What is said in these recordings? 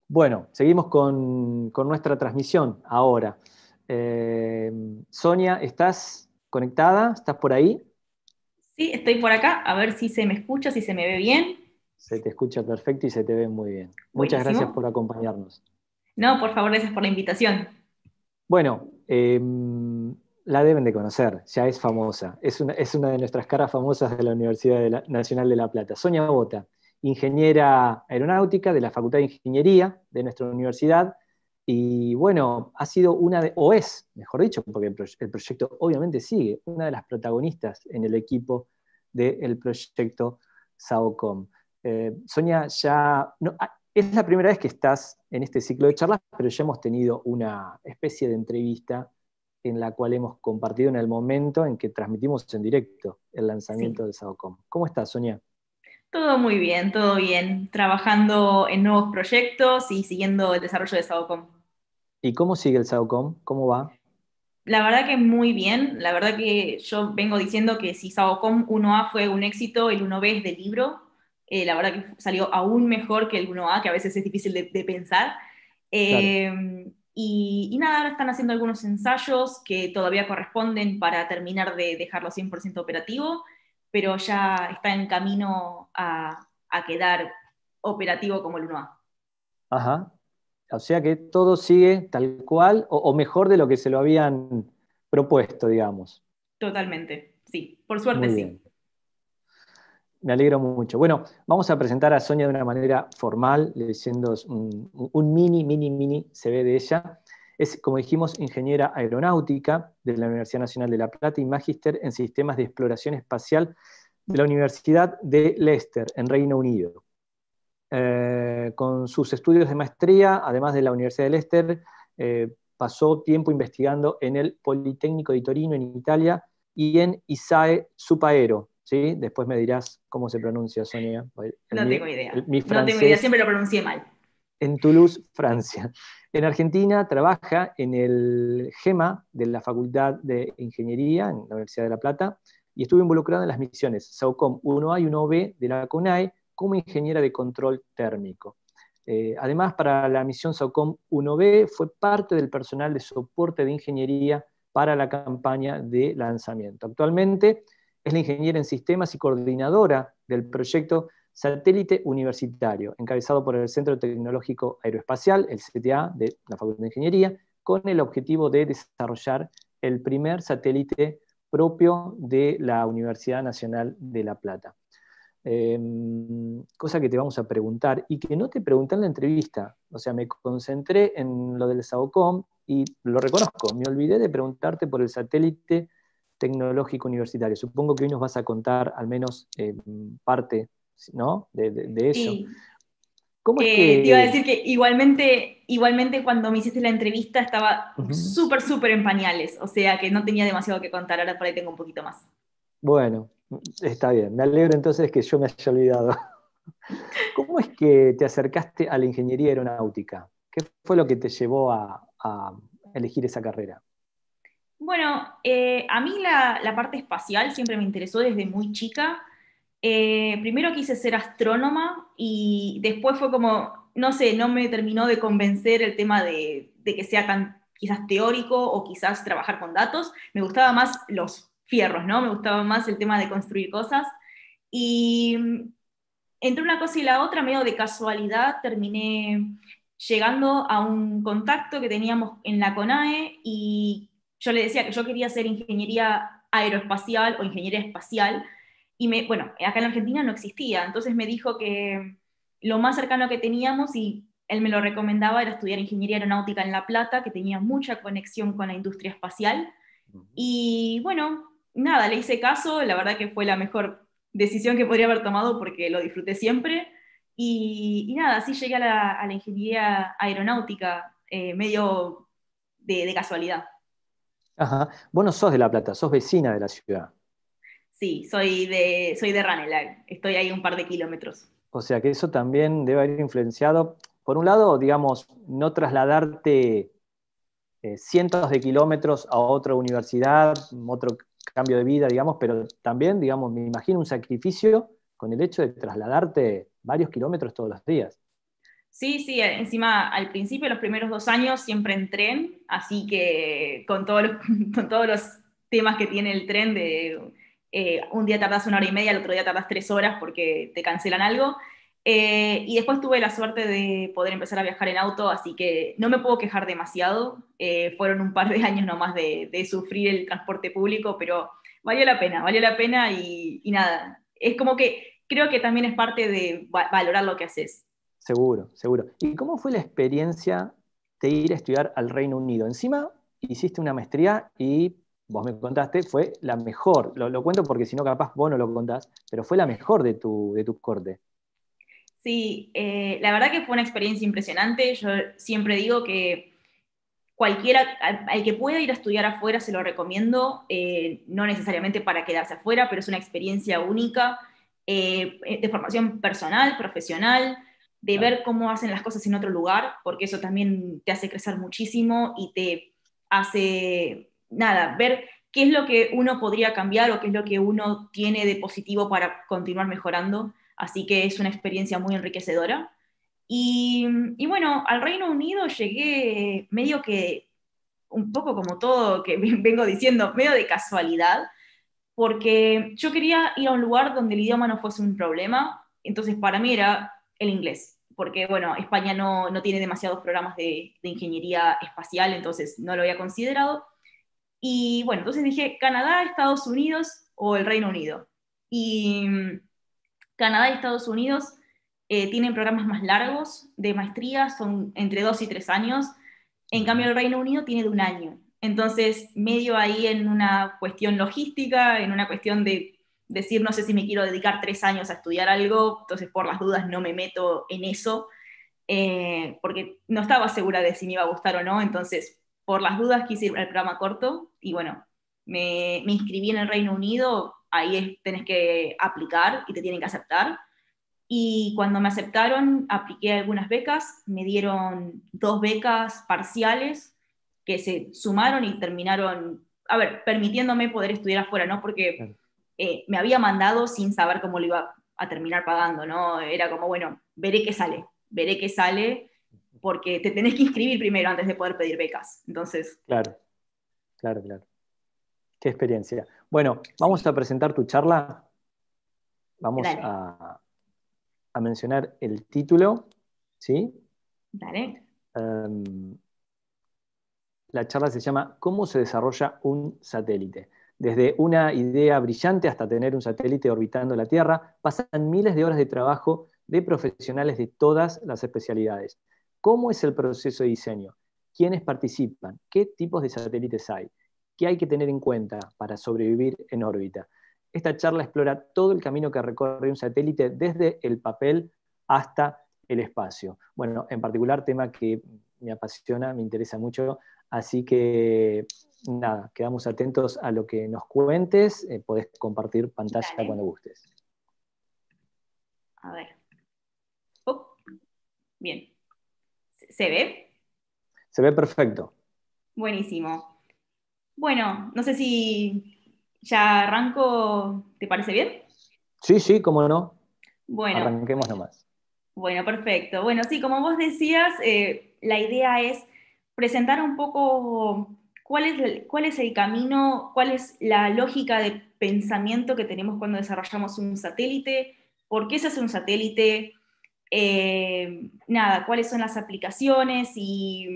Bueno, seguimos con nuestra transmisión ahora. Sonia, ¿estás conectada? ¿Estás por ahí? Sí, estoy por acá, a ver si se me escucha, si se me ve bien. Se te escucha perfecto y se te ve muy bien. Muchas gracias por Buenísimo. acompañarnos. No, por favor, gracias por la invitación. Bueno, la deben de conocer, ya es famosa. Es una de nuestras caras famosas de la Universidad Nacional de La Plata. Sonia Bota, ingeniera aeronáutica de la Facultad de Ingeniería de nuestra universidad. Y bueno, ha sido o es, mejor dicho, porque el proyecto obviamente sigue, una de las protagonistas en el equipo del proyecto SAOCOM. Sonia, ya es la primera vez que estás en este ciclo de charlas, pero ya hemos tenido una especie de entrevista en la cual hemos compartido en el momento en que transmitimos en directo el lanzamiento Sí, de SAOCOM. ¿Cómo estás, Sonia? todo muy bien, todo bien. Trabajando en nuevos proyectos y siguiendo el desarrollo de Sadocom. ¿Y cómo sigue el SAOCOM? ¿Cómo va? La verdad que muy bien. La verdad que yo vengo diciendo que si Sadocom 1A fue un éxito, el 1B es de libro. La verdad que salió aún mejor que el 1A, que a veces es difícil de pensar. Claro. Y nada, ahora están haciendo algunos ensayos que todavía corresponden para terminar de dejarlo 100% operativo, pero ya está en camino a quedar operativo como el 1A. Ajá. O sea que todo sigue tal cual o mejor de lo que se lo habían propuesto, digamos. Totalmente, sí, por suerte Muy sí. bien. Me alegro mucho. Bueno, vamos a presentar a Sonia de una manera formal, leyendo un mini CV de ella. Es, como dijimos, ingeniera aeronáutica de la Universidad Nacional de La Plata y magíster en sistemas de exploración espacial de la Universidad de Leicester, en Reino Unido. Con sus estudios de maestría, además de la Universidad de Leicester, pasó tiempo investigando en el Politécnico di Torino, en Italia, y en ISAE Supaero. ¿Sí? Después me dirás cómo se pronuncia, Sonia. No tengo idea. Mi No tengo idea, francés siempre lo pronuncié mal. en Toulouse, Francia. En Argentina trabaja en el GEMA de la Facultad de Ingeniería en la Universidad de La Plata y estuvo involucrada en las misiones SAOCOM 1A y 1B de la CONAE como ingeniera de control térmico. Además, para la misión SAOCOM 1B fue parte del personal de soporte de ingeniería para la campaña de lanzamiento. Actualmente es la ingeniera en sistemas y coordinadora del proyecto Satélite Universitario, encabezado por el Centro Tecnológico Aeroespacial, el CTA, de la Facultad de Ingeniería, con el objetivo de desarrollar el primer satélite propio de la Universidad Nacional de La Plata. Eh, Cosa que te vamos a preguntar y que no te pregunté en la entrevista. O sea, me concentré en lo del SAOCOM y lo reconozco, me olvidé de preguntarte por el satélite tecnológico universitario. Supongo que hoy nos vas a contar al menos parte, ¿no? De eso. Sí, ¿Cómo es te iba a que... decir que igualmente cuando me hiciste la entrevista estaba Ujú. súper en pañales, o sea que no tenía demasiado que contar, ahora por ahí tengo un poquito más. Bueno, está bien. Me alegro entonces que yo me haya olvidado. ¿Cómo es que te acercaste a la ingeniería aeronáutica? ¿Qué fue lo que te llevó a elegir esa carrera? Bueno, a mí la parte espacial siempre me interesó desde muy chica. Primero quise ser astrónoma y después fue como, no sé, no me terminó de convencer el tema de que sea tan quizás teórico o quizás trabajar con datos. Me gustaba más los fierros, ¿no? Me gustaba más el tema de construir cosas. Y entre una cosa y la otra, medio de casualidad, terminé llegando a un contacto que teníamos en la CONAE y yo le decía que yo quería hacer ingeniería aeroespacial o ingeniería espacial y bueno, acá en Argentina no existía, entonces me dijo que lo más cercano que teníamos y él me lo recomendaba era estudiar ingeniería aeronáutica en La Plata, que tenía mucha conexión con la industria espacial y bueno, nada, le hice caso, la verdad que fue la mejor decisión que podría haber tomado porque lo disfruté siempre. Y nada, así llegué a la ingeniería aeronáutica, medio de casualidad. Ajá. Vos no sos de La Plata, sos vecina de la ciudad. Sí, soy de Ranelagh, estoy ahí un par de kilómetros. O sea que eso también debe haber influenciado, por un lado, digamos, no trasladarte cientos de kilómetros a otra universidad, otro cambio de vida, digamos, pero también, digamos, me imagino un sacrificio con el hecho de trasladarte varios kilómetros todos los días. Sí, sí, encima al principio, los primeros 2 años, siempre en tren, así que con todos los, con todos los temas que tiene el tren, de un día tardás 1 hora y media, el otro día tardás 3 horas porque te cancelan algo. Y después tuve la suerte de poder empezar a viajar en auto, así que no me puedo quejar demasiado. Fueron un par de años nomás de sufrir el transporte público, pero valió la pena y nada. Es como que creo que también es parte de valorar lo que haces. Seguro, seguro. ¿Y cómo fue la experiencia de ir a estudiar al Reino Unido? Encima hiciste una maestría y vos me contaste, fue la mejor. Lo cuento porque si no, capaz vos no lo contás, pero fue la mejor de tu corte. Sí, la verdad que fue una experiencia impresionante. Yo siempre digo que cualquiera, al que pueda ir a estudiar afuera, se lo recomiendo, no necesariamente para quedarse afuera, pero es una experiencia única, de formación personal, profesional, de Claro. ver cómo hacen las cosas en otro lugar, porque eso también te hace crecer muchísimo y te hace, nada, ver qué es lo que uno podría cambiar o qué es lo que uno tiene de positivo para continuar mejorando. Así que es una experiencia muy enriquecedora. Y bueno, al Reino Unido llegué medio que, un poco como todo que vengo diciendo, medio de casualidad, porque yo quería ir a un lugar donde el idioma no fuese un problema, entonces para mí era el inglés, porque bueno, España no tiene demasiados programas de ingeniería espacial, entonces no lo había considerado. Y bueno, entonces dije Canadá, Estados Unidos o el Reino Unido. Y Canadá y Estados Unidos tienen programas más largos de maestría, son entre 2 y 3 años. En cambio, Ujú. el Reino Unido tiene de 1 año. Entonces, medio ahí en una cuestión logística, en una cuestión de decir, no sé si me quiero dedicar 3 años a estudiar algo, entonces por las dudas no me meto en eso, porque no estaba segura de si me iba a gustar o no, entonces por las dudas quise ir al programa corto y bueno, me inscribí en el Reino Unido, ahí tenés que aplicar y te tienen que aceptar. Y cuando me aceptaron, apliqué algunas becas, me dieron 2 becas parciales que se sumaron y terminaron, a ver, permitiéndome poder estudiar afuera, ¿no? Porque Claro. me había mandado sin saber cómo lo iba a terminar pagando, ¿no? Era como, bueno, veré qué sale, porque te tenés que inscribir primero antes de poder pedir becas. Entonces, Claro, claro, claro. Qué experiencia. Bueno, vamos sí, a presentar tu charla. Vamos dale, a mencionar el título, ¿sí? dale. Em, la charla se llama ¿Cómo se desarrolla un satélite? Desde una idea brillante hasta tener un satélite orbitando la Tierra, pasan miles de horas de trabajo de profesionales de todas las especialidades. ¿Cómo es el proceso de diseño? ¿Quiénes participan? ¿Qué tipos de satélites hay? ¿Qué hay que tener en cuenta para sobrevivir en órbita? Esta charla explora todo el camino que recorre un satélite desde el papel hasta el espacio. Bueno, en particular, tema que me apasiona, me interesa mucho. Así que nada, quedamos atentos a lo que nos cuentes. Podés compartir pantalla Dale, cuando gustes. a ver. Oh, bien. ¿Se ve? Se ve perfecto. Buenísimo. Bueno, no sé si ya arranco, ¿te parece bien? Sí, sí, cómo no. Bueno, Arranquemos nomás. bueno, perfecto. Bueno, sí, como vos decías, la idea es presentar un poco cuál es el camino, cuál es la lógica de pensamiento que tenemos cuando desarrollamos un satélite, por qué se hace un satélite, nada, cuáles son las aplicaciones y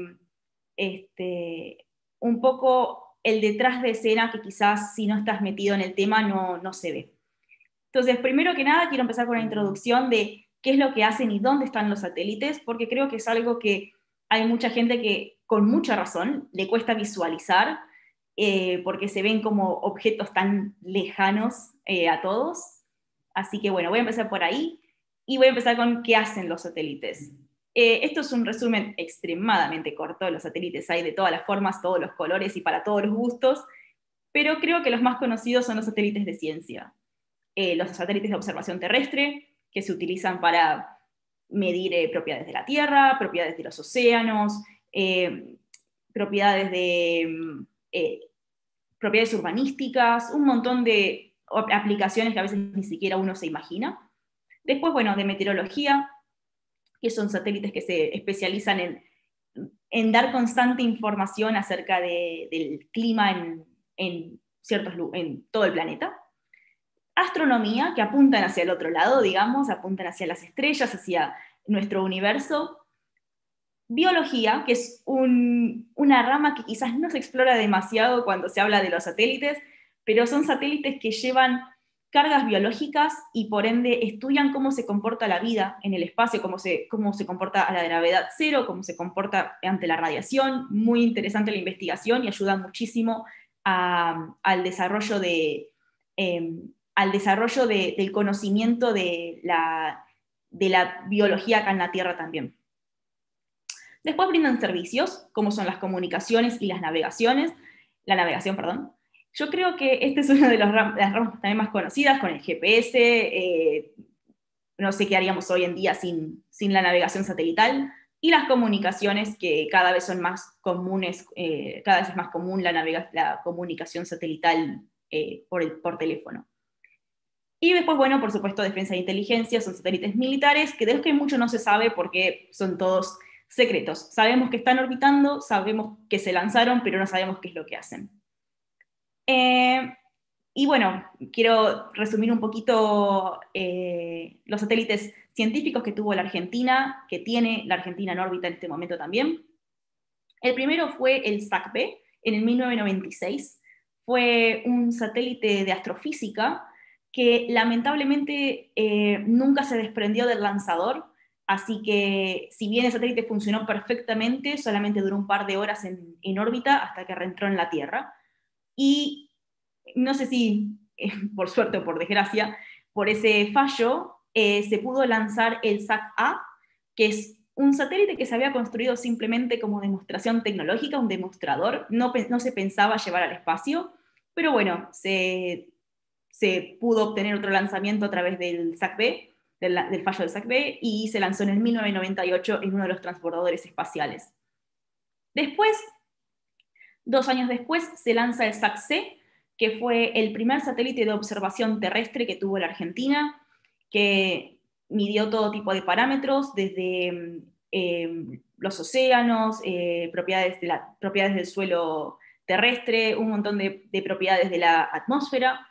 un poco el detrás de escena que quizás si no estás metido en el tema no se ve. Entonces, primero que nada, quiero empezar con una introducción de qué es lo que hacen y dónde están los satélites, porque creo que es algo que hay mucha gente que, con mucha razón, le cuesta visualizar, porque se ven como objetos tan lejanos a todos. Así que bueno, voy a empezar por ahí y voy a empezar con qué hacen los satélites. Esto es un resumen extremadamente corto. Los satélites hay de todas las formas, todos los colores y para todos los gustos, pero creo que los más conocidos son los satélites de ciencia. Los satélites de observación terrestre, que se utilizan para medir propiedades de la Tierra, propiedades de los océanos, eh, propiedades eh, propiedades urbanísticas, un montón de aplicaciones que a veces ni siquiera uno se imagina. Después, bueno, de meteorología, que son satélites que se especializan en dar constante información acerca del clima en todo el planeta. Astronomía, que apuntan hacia el otro lado, digamos, apuntan hacia las estrellas, hacia nuestro universo. Biología, que es una rama que quizás no se explora demasiado cuando se habla de los satélites, pero son satélites que llevan cargas biológicas y por ende estudian cómo se comporta la vida en el espacio, cómo se comporta a la gravedad cero, cómo se comporta ante la radiación. Muy interesante la investigación y ayuda muchísimo al desarrollo del conocimiento de la biología acá en la Tierra también. Después brindan servicios, como son las comunicaciones y la navegación, perdón. Yo creo que este es una de las ramas también más conocidas, con el GPS. No sé qué haríamos hoy en día sin la navegación satelital, y las comunicaciones, que cada vez son más comunes, cada vez es más común la comunicación satelital por teléfono. Y después, bueno, por supuesto, defensa e inteligencia, son satélites militares, que de los que mucho no se sabe porque son todos secretos. Sabemos que están orbitando, sabemos que se lanzaron, pero no sabemos qué es lo que hacen. Y bueno, quiero resumir un poquito los satélites científicos que tuvo la Argentina, que tiene la Argentina en órbita en este momento también. El primero fue el SAC-B en el 1996. Fue un satélite de astrofísica que lamentablemente nunca se desprendió del lanzador, así que si bien el satélite funcionó perfectamente, solamente duró un par de horas en órbita hasta que reentró en la Tierra. Y no sé si, por suerte o por desgracia, por ese fallo, se pudo lanzar el SAC-A, que es un satélite que se había construido simplemente como demostración tecnológica, un demostrador. No se pensaba llevar al espacio, pero bueno, se pudo obtener otro lanzamiento a través del SAC-B, del fallo del SAC-B, y se lanzó en el 1998 en uno de los transbordadores espaciales. Después, 2 años después, se lanza el SAC-C, que fue el primer satélite de observación terrestre que tuvo la Argentina, que midió todo tipo de parámetros, desde los océanos, propiedades del suelo terrestre, un montón de propiedades de la atmósfera.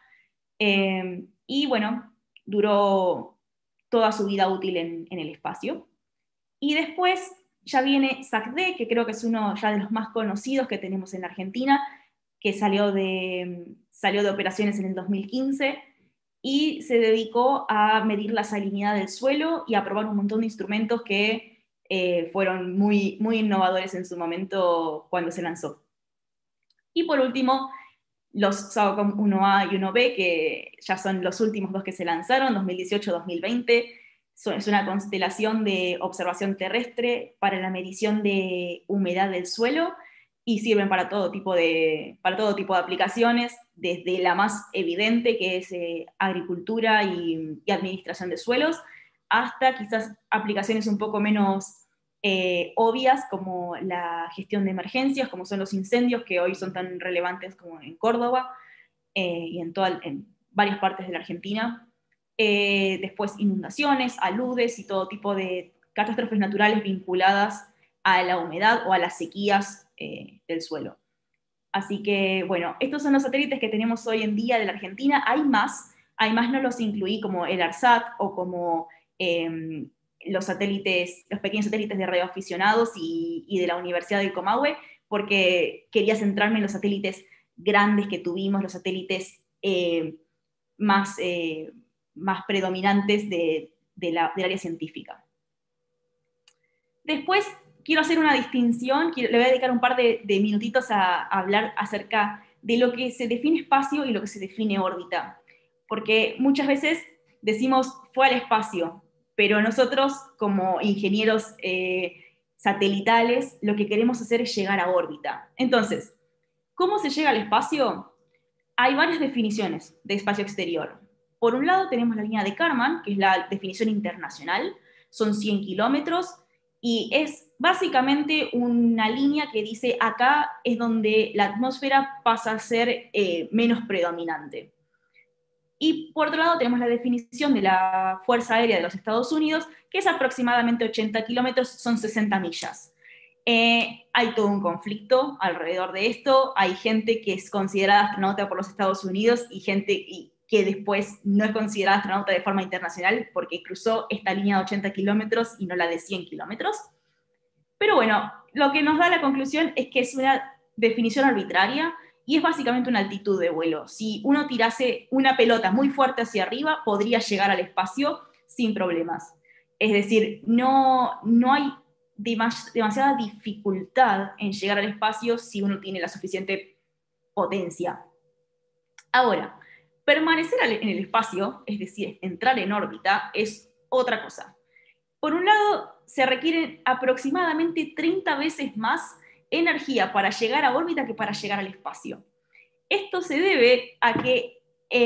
Y bueno, duró toda su vida útil en el espacio. Y después ya viene SAC-D, que creo que es uno ya de los más conocidos que tenemos en la Argentina, que salió de operaciones en el 2015 y se dedicó a medir la salinidad del suelo y a probar un montón de instrumentos que fueron muy, muy innovadores en su momento cuando se lanzó. Y por último, los SAOCOM 1A y 1B, que ya son los últimos 2 que se lanzaron, 2018-2020, es una constelación de observación terrestre para la medición de humedad del suelo y sirven para todo tipo de aplicaciones, desde la más evidente, que es agricultura y administración de suelos, hasta quizás aplicaciones un poco menos obvias, como la gestión de emergencias, como son los incendios, que hoy son tan relevantes como en Córdoba y en varias partes de la Argentina. Después inundaciones, aludes y todo tipo de catástrofes naturales vinculadas a la humedad o a las sequías del suelo. Así que, bueno, estos son los satélites que tenemos hoy en día de la Argentina. Hay más no los incluí como el ARSAT o como los pequeños satélites de radioaficionados y de la Universidad del Comahue, porque quería centrarme en los satélites grandes que tuvimos, los satélites más predominantes del área científica. Después quiero hacer una distinción, le voy a dedicar un par de minutitos a hablar acerca de lo que se define espacio y lo que se define órbita, porque muchas veces decimos fue al espacio, pero nosotros como ingenieros satelitales lo que queremos hacer es llegar a órbita. Entonces, ¿cómo se llega al espacio? Hay varias definiciones de espacio exterior. Por un lado tenemos la línea de Kármán, que es la definición internacional, son 100 kilómetros, y es básicamente una línea que dice acá es donde la atmósfera pasa a ser menos predominante. Y por otro lado tenemos la definición de la Fuerza Aérea de los Estados Unidos, que es aproximadamente 80 kilómetros, son 60 millas. Hay todo un conflicto alrededor de esto, hay gente que es considerada astronauta por los Estados Unidos y gente que después no es considerada astronauta de forma internacional porque cruzó esta línea de 80 kilómetros y no la de 100 kilómetros. Pero bueno, lo que nos da la conclusión es que es una definición arbitraria y es básicamente una altitud de vuelo. Si uno tirase una pelota muy fuerte hacia arriba, podría llegar al espacio sin problemas. Es decir, no hay demasiada dificultad en llegar al espacio si uno tiene la suficiente potencia. Ahora, permanecer en el espacio, es decir, entrar en órbita, es otra cosa. Por un lado, se requiere aproximadamente 30 veces más energía para llegar a órbita que para llegar al espacio. Esto se debe a que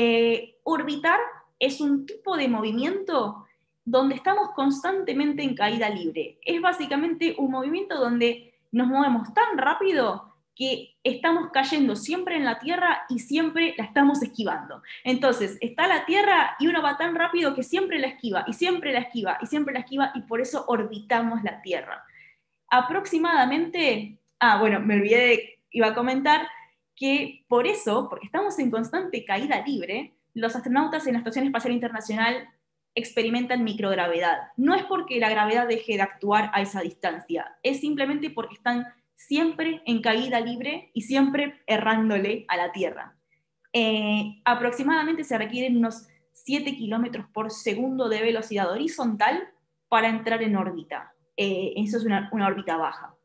orbitar es un tipo de movimiento donde estamos constantemente en caída libre. Es básicamente un movimiento donde nos movemos tan rápido que estamos cayendo siempre en la Tierra y siempre la estamos esquivando. Entonces, está la Tierra y uno va tan rápido que siempre la esquiva, y siempre la esquiva, y siempre la esquiva, y por eso orbitamos la Tierra. Aproximadamente, bueno, me olvidé, iba a comentar, que por eso, porque estamos en constante caída libre, los astronautas en la Estación Espacial Internacional experimentan microgravedad. No es porque la gravedad deje de actuar a esa distancia, es simplemente porque están siempre en caída libre y siempre errándole a la Tierra. Aproximadamente se requieren unos 7 kilómetros por segundo de velocidad horizontal para entrar en órbita. Eso es una órbita baja.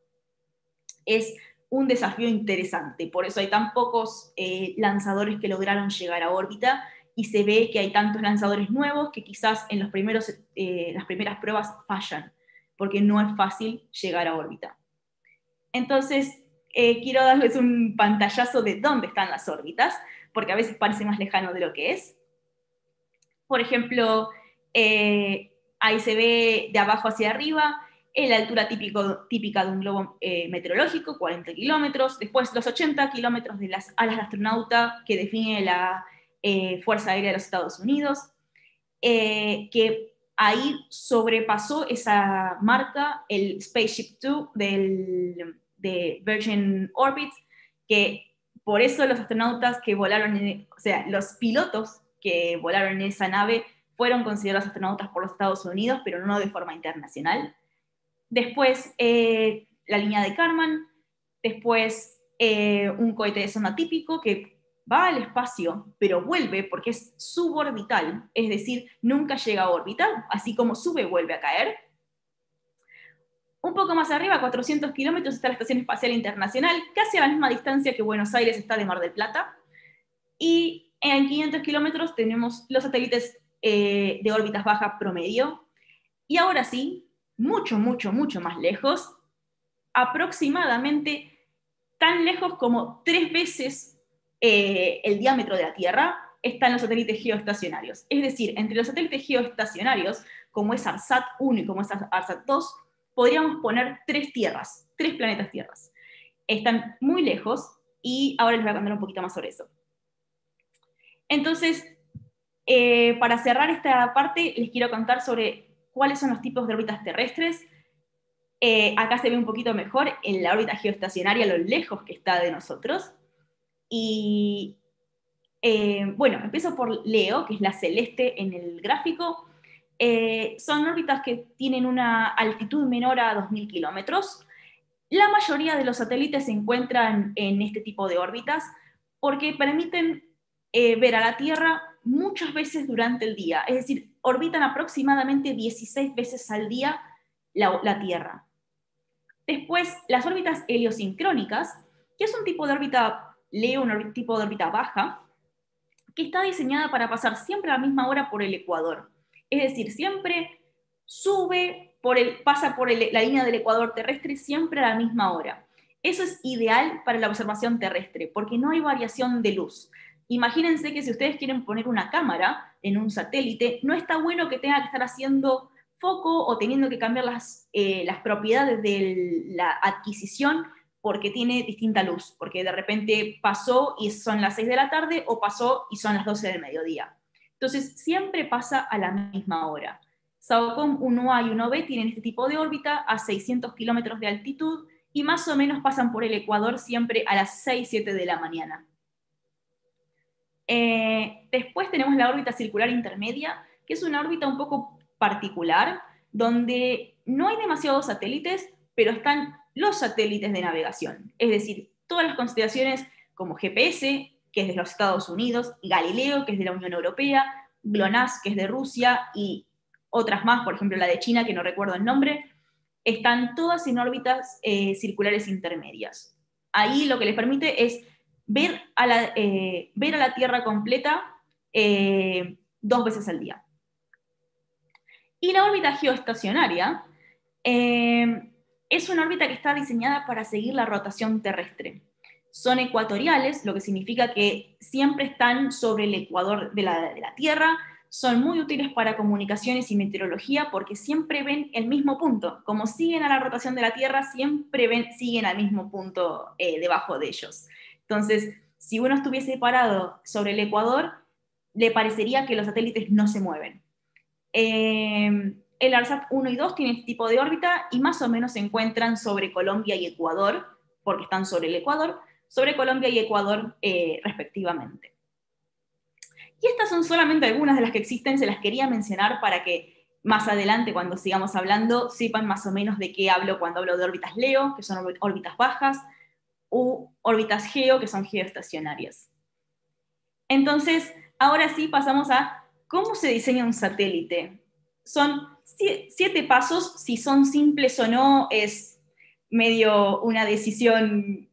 Es un desafío interesante, por eso hay tan pocos lanzadores que lograron llegar a órbita y se ve que hay tantos lanzadores nuevos que quizás en las primeras pruebas fallan, porque no es fácil llegar a órbita. Entonces, quiero darles un pantallazo de dónde están las órbitas, porque a veces parece más lejano de lo que es. Por ejemplo, ahí se ve de abajo hacia arriba la altura típica de un globo meteorológico, 40 kilómetros, después los 80 kilómetros de las alas de astronauta que define la Fuerza Aérea de los Estados Unidos, que ahí sobrepasó esa marca el Spaceship Two de Virgin Orbit, que por eso los astronautas que volaron, o sea, los pilotos que volaron en esa nave fueron considerados astronautas por los Estados Unidos, pero no de forma internacional. Después, la línea de Kármán, después un cohete de sonda típico que va al espacio, pero vuelve porque es suborbital, es decir, nunca llega a órbita, así como sube, vuelve a caer. Un poco más arriba, 400 kilómetros, está la Estación Espacial Internacional, casi a la misma distancia que Buenos Aires está de Mar del Plata. Y en 500 kilómetros tenemos los satélites de órbitas bajas promedio. Y ahora sí, mucho, mucho, mucho más lejos, aproximadamente tan lejos como 3 veces el diámetro de la Tierra, están los satélites geoestacionarios. Es decir, entre los satélites geoestacionarios, como es ARSAT 1 y como es ARSAT 2, podríamos poner 3 tierras, 3 planetas tierras. Están muy lejos y ahora les voy a contar un poquito más sobre eso. Entonces, para cerrar esta parte, les quiero contar sobre cuáles son los tipos de órbitas terrestres. Acá se ve un poquito mejor en la órbita geoestacionaria lo lejos que está de nosotros. Y bueno, empiezo por Leo, que es la celeste en el gráfico. Son órbitas que tienen una altitud menor a 2.000 kilómetros. La mayoría de los satélites se encuentran en este tipo de órbitas porque permiten ver a la Tierra muchas veces durante el día. Es decir, orbitan aproximadamente 16 veces al día la Tierra. Después, las órbitas heliosincrónicas, que es un tipo de órbita, Leo, un tipo de órbita baja, que está diseñada para pasar siempre a la misma hora por el ecuador. Es decir, siempre pasa por la línea del ecuador terrestre siempre a la misma hora. Eso es ideal para la observación terrestre, porque no hay variación de luz. Imagínense que si ustedes quieren poner una cámara en un satélite, no está bueno que tenga que estar haciendo foco o teniendo que cambiar las propiedades de la adquisición porque tiene distinta luz, porque de repente pasó y son las 6 de la tarde o pasó y son las 12 del mediodía. Entonces, siempre pasa a la misma hora. SAOCOM 1A y 1B tienen este tipo de órbita a 600 kilómetros de altitud y más o menos pasan por el ecuador siempre a las 6, 7 de la mañana. Después tenemos la órbita circular intermedia, que es una órbita un poco particular, donde no hay demasiados satélites, pero están los satélites de navegación. Es decir, todas las constelaciones como GPS, que es de los Estados Unidos, Galileo, que es de la Unión Europea, GLONASS, que es de Rusia, y otras más, por ejemplo la de China, que no recuerdo el nombre, están todas en órbitas circulares intermedias. Ahí lo que les permite es ver a la Tierra completa 2 veces al día. Y la órbita geoestacionaria es una órbita que está diseñada para seguir la rotación terrestre. Son ecuatoriales, lo que significa que siempre están sobre el ecuador de la Tierra, son muy útiles para comunicaciones y meteorología porque siempre ven el mismo punto. Como siguen a la rotación de la Tierra, siempre siguen al mismo punto debajo de ellos. Entonces, si uno estuviese parado sobre el ecuador, le parecería que los satélites no se mueven. El ARSAT 1 y 2 tienen este tipo de órbita y más o menos se encuentran sobre Colombia y Ecuador, porque están sobre el Ecuador, sobre Colombia y Ecuador respectivamente. Y estas son solamente algunas de las que existen, se las quería mencionar para que más adelante, cuando sigamos hablando, sepan más o menos de qué hablo cuando hablo de órbitas LEO, que son órbitas bajas, u órbitas GEO, que son geoestacionarias. Entonces, ahora sí pasamos a cómo se diseña un satélite. Son 7 pasos, si son simples o no, es medio una decisión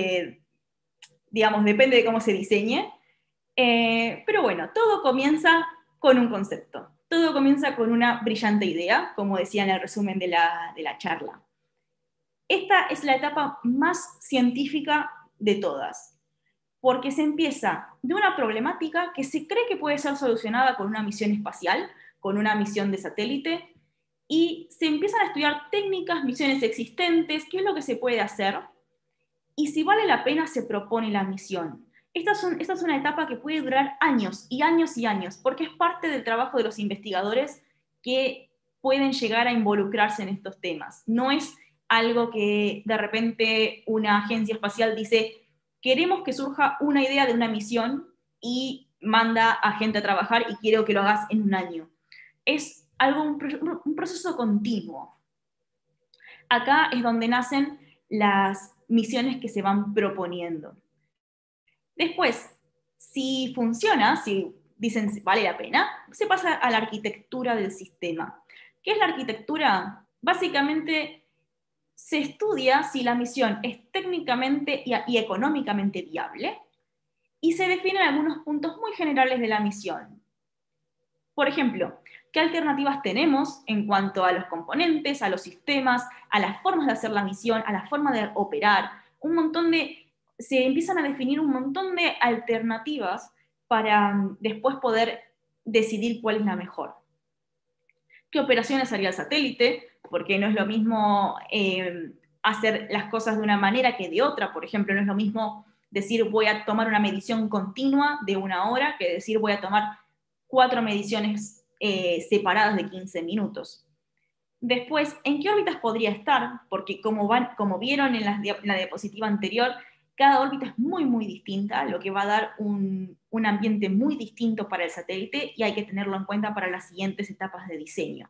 digamos, depende de cómo se diseñe. Pero bueno, todo comienza con un concepto. Todo comienza con una brillante idea, como decía en el resumen de la charla. Esta es la etapa más científica de todas, porque se empieza de una problemática que se cree que puede ser solucionada con una misión espacial, con una misión de satélite, y se empiezan a estudiar técnicas, misiones existentes, qué es lo que se puede hacer, y si vale la pena se propone la misión. Esta es una etapa que puede durar años y años y años, porque es parte del trabajo de los investigadores que pueden llegar a involucrarse en estos temas. No es algo que de repente una agencia espacial dice, queremos que surja una idea de una misión y manda a gente a trabajar y quiero que lo hagas en un año. Es un proceso continuo. Acá es donde nacen las misiones que se van proponiendo. Después, si funciona, si dicen vale la pena, se pasa a la arquitectura del sistema. ¿Qué es la arquitectura? Básicamente se estudia si la misión es técnicamente y económicamente viable y se definen algunos puntos muy generales de la misión. Por ejemplo, ¿qué alternativas tenemos en cuanto a los componentes, a los sistemas, a las formas de hacer la misión, a la forma de operar? Se empiezan a definir un montón de alternativas para después poder decidir cuál es la mejor. ¿Qué operaciones haría el satélite? Porque no es lo mismo hacer las cosas de una manera que de otra. Por ejemplo, no es lo mismo decir voy a tomar una medición continua de 1 hora que decir voy a tomar 4 mediciones separadas de 15 minutos. Después, ¿en qué órbitas podría estar? Porque como vieron en la diapositiva anterior, cada órbita es muy, muy distinta, lo que va a dar un ambiente muy distinto para el satélite y hay que tenerlo en cuenta para las siguientes etapas de diseño.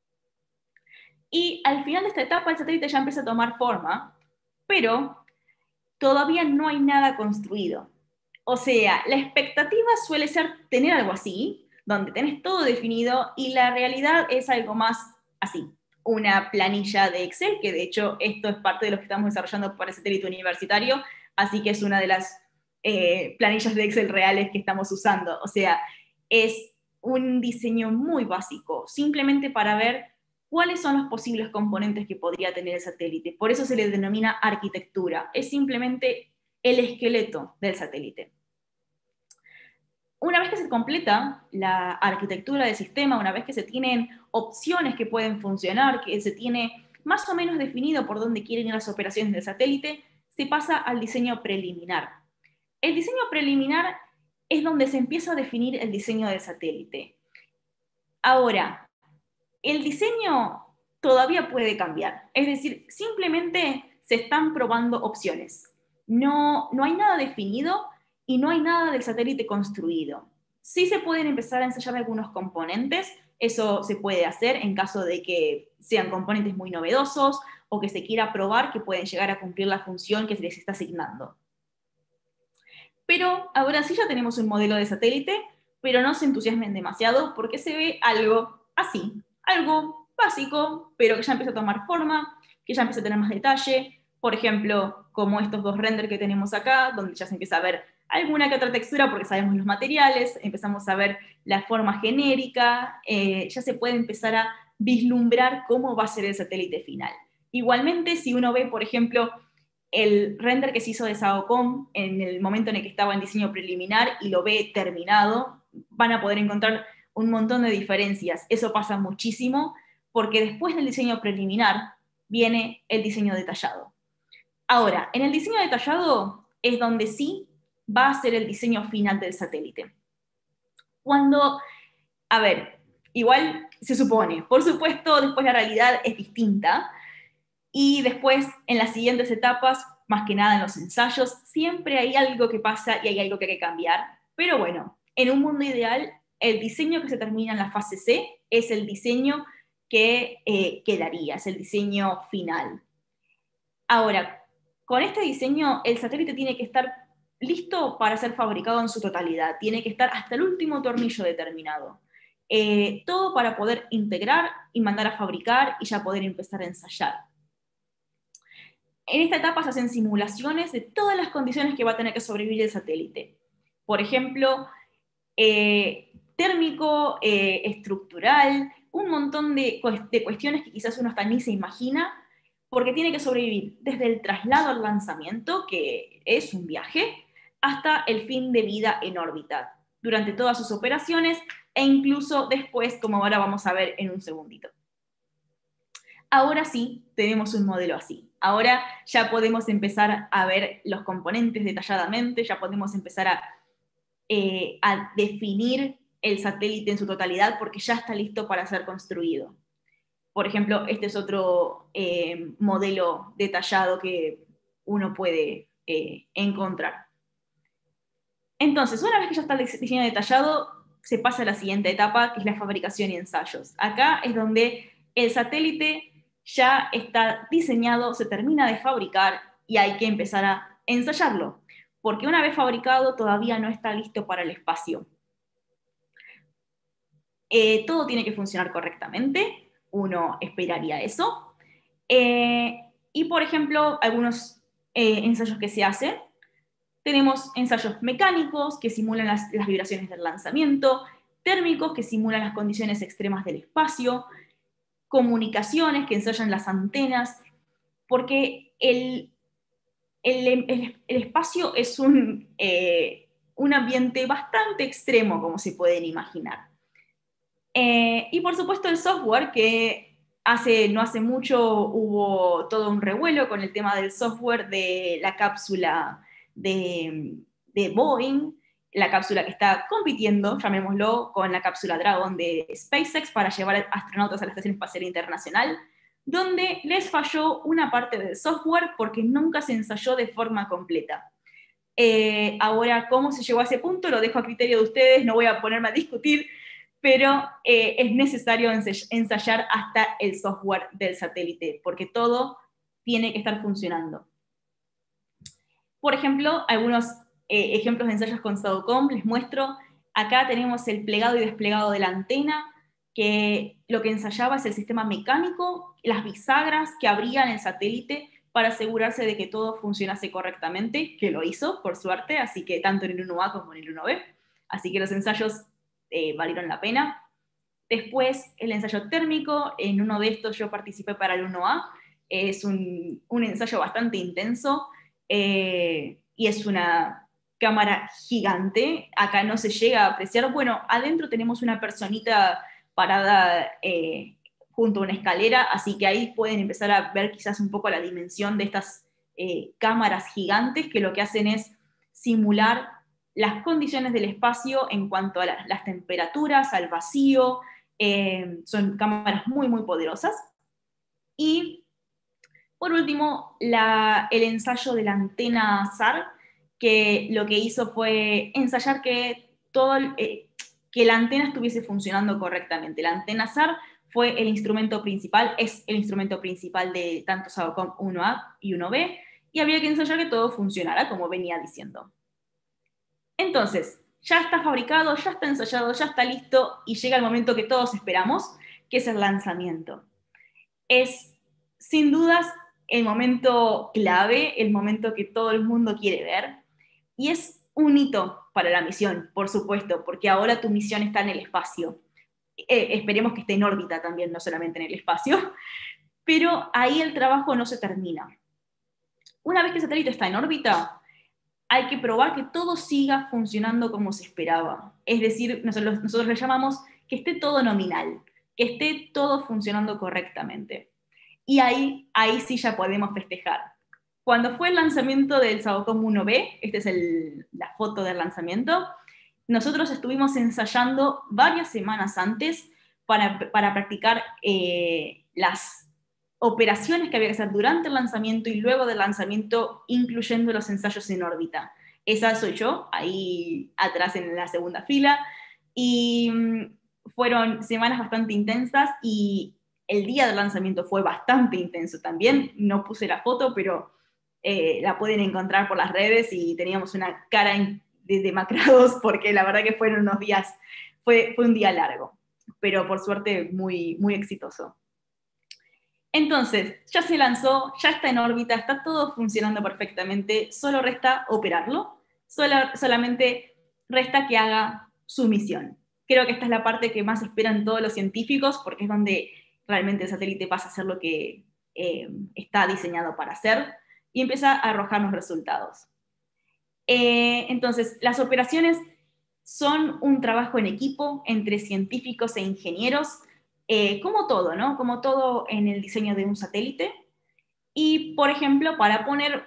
Y al final de esta etapa el satélite ya empieza a tomar forma, pero todavía no hay nada construido. O sea, la expectativa suele ser tener algo así, donde tenés todo definido, y la realidad es algo más así, una planilla de Excel, que de hecho esto es parte de lo que estamos desarrollando para el satélite universitario, así que es una de las planillas de Excel reales que estamos usando. O sea, es un diseño muy básico, simplemente para ver cuáles son los posibles componentes que podría tener el satélite. Por eso se le denomina arquitectura. Es simplemente el esqueleto del satélite. Una vez que se completa la arquitectura del sistema, una vez que se tienen opciones que pueden funcionar, que se tiene más o menos definido por dónde quieren ir las operaciones del satélite, se pasa al diseño preliminar. El diseño preliminar es donde se empieza a definir el diseño del satélite. Ahora, el diseño todavía puede cambiar, es decir, simplemente se están probando opciones. No hay nada definido y no hay nada del satélite construido. Sí se pueden empezar a ensayar algunos componentes, eso se puede hacer en caso de que sean componentes muy novedosos o que se quiera probar que pueden llegar a cumplir la función que se les está asignando. Pero ahora sí ya tenemos un modelo de satélite, pero no se entusiasmen demasiado porque se ve algo así, algo básico, pero que ya empieza a tomar forma, que ya empieza a tener más detalle, por ejemplo, como estos dos renders que tenemos acá, donde ya se empieza a ver alguna que otra textura porque sabemos los materiales, empezamos a ver la forma genérica, ya se puede empezar a vislumbrar cómo va a ser el satélite final. Igualmente, si uno ve, por ejemplo, el render que se hizo de SAOCOM en el momento en el que estaba en diseño preliminar y lo ve terminado, van a poder encontrar un montón de diferencias. Eso pasa muchísimo porque después del diseño preliminar viene el diseño detallado. Ahora, en el diseño detallado es donde sí va a ser el diseño final del satélite. Cuando, a ver, igual se supone, por supuesto, después la realidad es distinta, y después, en las siguientes etapas, más que nada en los ensayos, siempre hay algo que pasa y hay algo que hay que cambiar. Pero bueno, en un mundo ideal, el diseño que se termina en la fase C es el diseño que quedaría, es el diseño final. Ahora, con este diseño, el satélite tiene que estar listo para ser fabricado en su totalidad, tiene que estar hasta el último tornillo determinado. Todo para poder integrar y mandar a fabricar y ya poder empezar a ensayar. En esta etapa se hacen simulaciones de todas las condiciones que va a tener que sobrevivir el satélite. Por ejemplo, térmico, estructural, un montón de cuestiones que quizás uno hasta ni se imagina, porque tiene que sobrevivir desde el traslado al lanzamiento, que es un viaje, hasta el fin de vida en órbita, durante todas sus operaciones e incluso después, como ahora vamos a ver en un segundito. Ahora sí tenemos un modelo así. Ahora ya podemos empezar a ver los componentes detalladamente, ya podemos empezar a definir el satélite en su totalidad porque ya está listo para ser construido. Por ejemplo, este es otro modelo detallado que uno puede encontrar. Entonces, una vez que ya está el diseño detallado, se pasa a la siguiente etapa, que es la fabricación y ensayos. Acá es donde el satélite ya está diseñado, se termina de fabricar y hay que empezar a ensayarlo, porque una vez fabricado todavía no está listo para el espacio. Todo tiene que funcionar correctamente, uno esperaría eso. Y por ejemplo, algunos ensayos que se hacen, tenemos ensayos mecánicos que simulan las vibraciones del lanzamiento, térmicos que simulan las condiciones extremas del espacio, comunicaciones que ensayan las antenas, porque el espacio es un ambiente bastante extremo, como se pueden imaginar. Y por supuesto el software, que no hace mucho hubo todo un revuelo con el tema del software de la cápsula de Boeing, la cápsula que está compitiendo, llamémoslo, con la cápsula Dragon de SpaceX para llevar astronautas a la Estación Espacial Internacional, donde les falló una parte del software porque nunca se ensayó de forma completa. Ahora, ¿cómo se llegó a ese punto? Lo dejo a criterio de ustedes, no voy a ponerme a discutir, pero es necesario ensayar hasta el software del satélite, porque todo tiene que estar funcionando. Por ejemplo, algunos ejemplos de ensayos con SAOCOM les muestro. Acá tenemos el plegado y desplegado de la antena, que lo que ensayaba es el sistema mecánico, las bisagras que abrían el satélite para asegurarse de que todo funcionase correctamente, que lo hizo, por suerte, así que tanto en el 1A como en el 1B. Así que los ensayos valieron la pena. Después, el ensayo térmico, en uno de estos yo participé para el 1A, es un ensayo bastante intenso, y es una cámara gigante, acá no se llega a apreciar, bueno, adentro tenemos una personita parada junto a una escalera, así que ahí pueden empezar a ver quizás un poco la dimensión de estas cámaras gigantes que lo que hacen es simular las condiciones del espacio en cuanto a las temperaturas, al vacío, son cámaras muy, muy poderosas. Y por último, el ensayo de la antena SAR, que lo que hizo fue ensayar que la antena estuviese funcionando correctamente. La antena SAR fue el instrumento principal, es el instrumento principal de tanto SAOCOM 1A y 1B, y había que ensayar que todo funcionara, como venía diciendo. Entonces, ya está fabricado, ya está ensayado, ya está listo, y llega el momento que todos esperamos, que es el lanzamiento. Es, sin dudas, el momento clave, el momento que todo el mundo quiere ver, y es un hito para la misión, por supuesto, porque ahora tu misión está en el espacio. Esperemos que esté en órbita también, no solamente en el espacio, pero ahí el trabajo no se termina. Una vez que el satélite está en órbita, hay que probar que todo siga funcionando como se esperaba. Es decir, nosotros le llamamos que esté todo nominal, que esté todo funcionando correctamente. Y ahí sí ya podemos festejar. Cuando fue el lanzamiento del SAOCOM 1B, esta es la foto del lanzamiento, nosotros estuvimos ensayando varias semanas antes para practicar las operaciones que había que hacer durante el lanzamiento y luego del lanzamiento, incluyendo los ensayos en órbita. Esa soy yo, ahí atrás en la segunda fila, y fueron semanas bastante intensas, y el día del lanzamiento fue bastante intenso también. No puse la foto, pero la pueden encontrar por las redes, y teníamos una cara de demacrados, porque la verdad que fueron unos días, fue un día largo, pero por suerte muy, muy exitoso. Entonces, ya se lanzó, ya está en órbita, está todo funcionando perfectamente, solo resta operarlo, solamente resta que haga su misión. Creo que esta es la parte que más esperan todos los científicos, porque es donde realmente el satélite pasa a hacer lo que está diseñado para hacer, y empieza a arrojar los resultados. Entonces, las operaciones son un trabajo en equipo entre científicos e ingenieros, como todo, ¿no? Como todo en el diseño de un satélite. Y, por ejemplo, para poner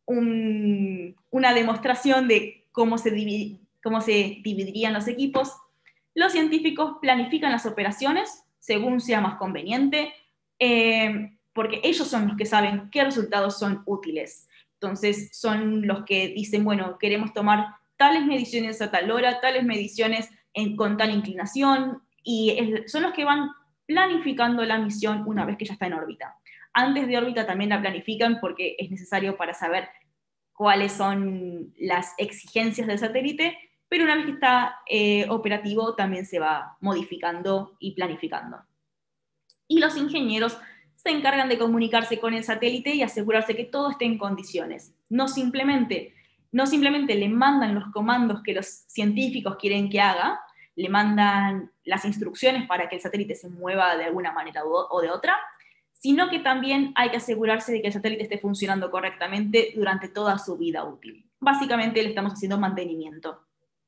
una demostración de cómo se dividirían los equipos, los científicos planifican las operaciones según sea más conveniente, porque ellos son los que saben qué resultados son útiles. Entonces, son los que dicen, bueno, queremos tomar tales mediciones a tal hora, tales mediciones con tal inclinación, y son los que van planificando la misión una vez que ya está en órbita. Antes de órbita también la planifican, porque es necesario para saber cuáles son las exigencias del satélite, pero una vez que está operativo también se va modificando y planificando. Y los ingenieros se encargan de comunicarse con el satélite y asegurarse que todo esté en condiciones. No simplemente le mandan los comandos que los científicos quieren que haga, le mandan las instrucciones para que el satélite se mueva de alguna manera o de otra, sino que también hay que asegurarse de que el satélite esté funcionando correctamente durante toda su vida útil. Básicamente le estamos haciendo mantenimiento.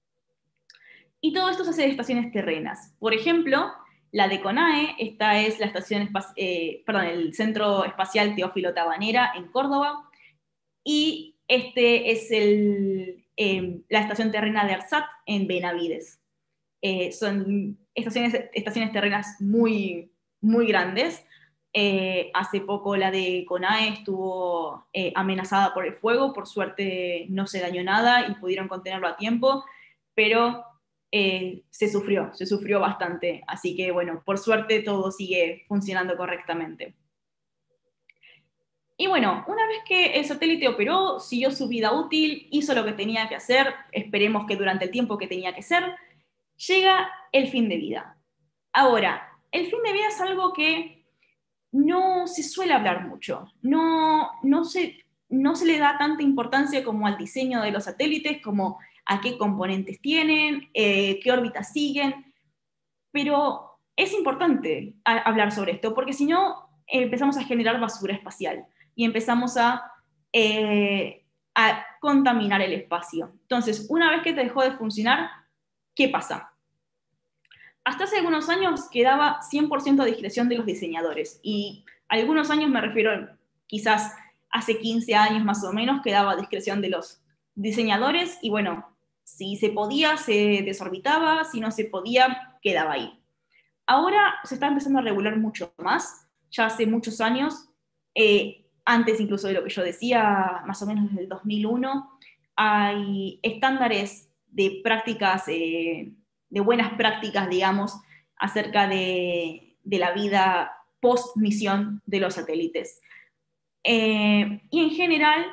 Y todo esto se hace de estaciones terrenas. Por ejemplo, la de CONAE, esta es la el Centro Espacial Teófilo Tabanera en Córdoba, y este es la estación terrena de ARSAT en Benavides. Son estaciones terrenas muy, muy grandes. Hace poco la de CONAE estuvo amenazada por el fuego, por suerte no se dañó nada y pudieron contenerlo a tiempo, pero se sufrió bastante, así que bueno, por suerte todo sigue funcionando correctamente. Y bueno, una vez que el satélite operó, siguió su vida útil, hizo lo que tenía que hacer, esperemos que durante el tiempo que tenía que ser, llega el fin de vida. Ahora, el fin de vida es algo que no se suele hablar mucho, no se le da tanta importancia como al diseño de los satélites, como a qué componentes tienen, qué órbitas siguen, pero es importante hablar sobre esto, porque si no empezamos a generar basura espacial y empezamos a contaminar el espacio. Entonces, una vez que te dejó de funcionar, ¿qué pasa? Hasta hace algunos años quedaba 100% a discreción de los diseñadores, y algunos años me refiero, quizás hace 15 años más o menos, quedaba a discreción de los diseñadores, y bueno, Si se podía, se desorbitaba, si no se podía, quedaba ahí. Ahora se está empezando a regular mucho más, ya hace muchos años, antes incluso de lo que yo decía, más o menos desde el 2001, hay estándares de prácticas, de buenas prácticas, digamos, acerca de la vida post-misión de los satélites. Y en general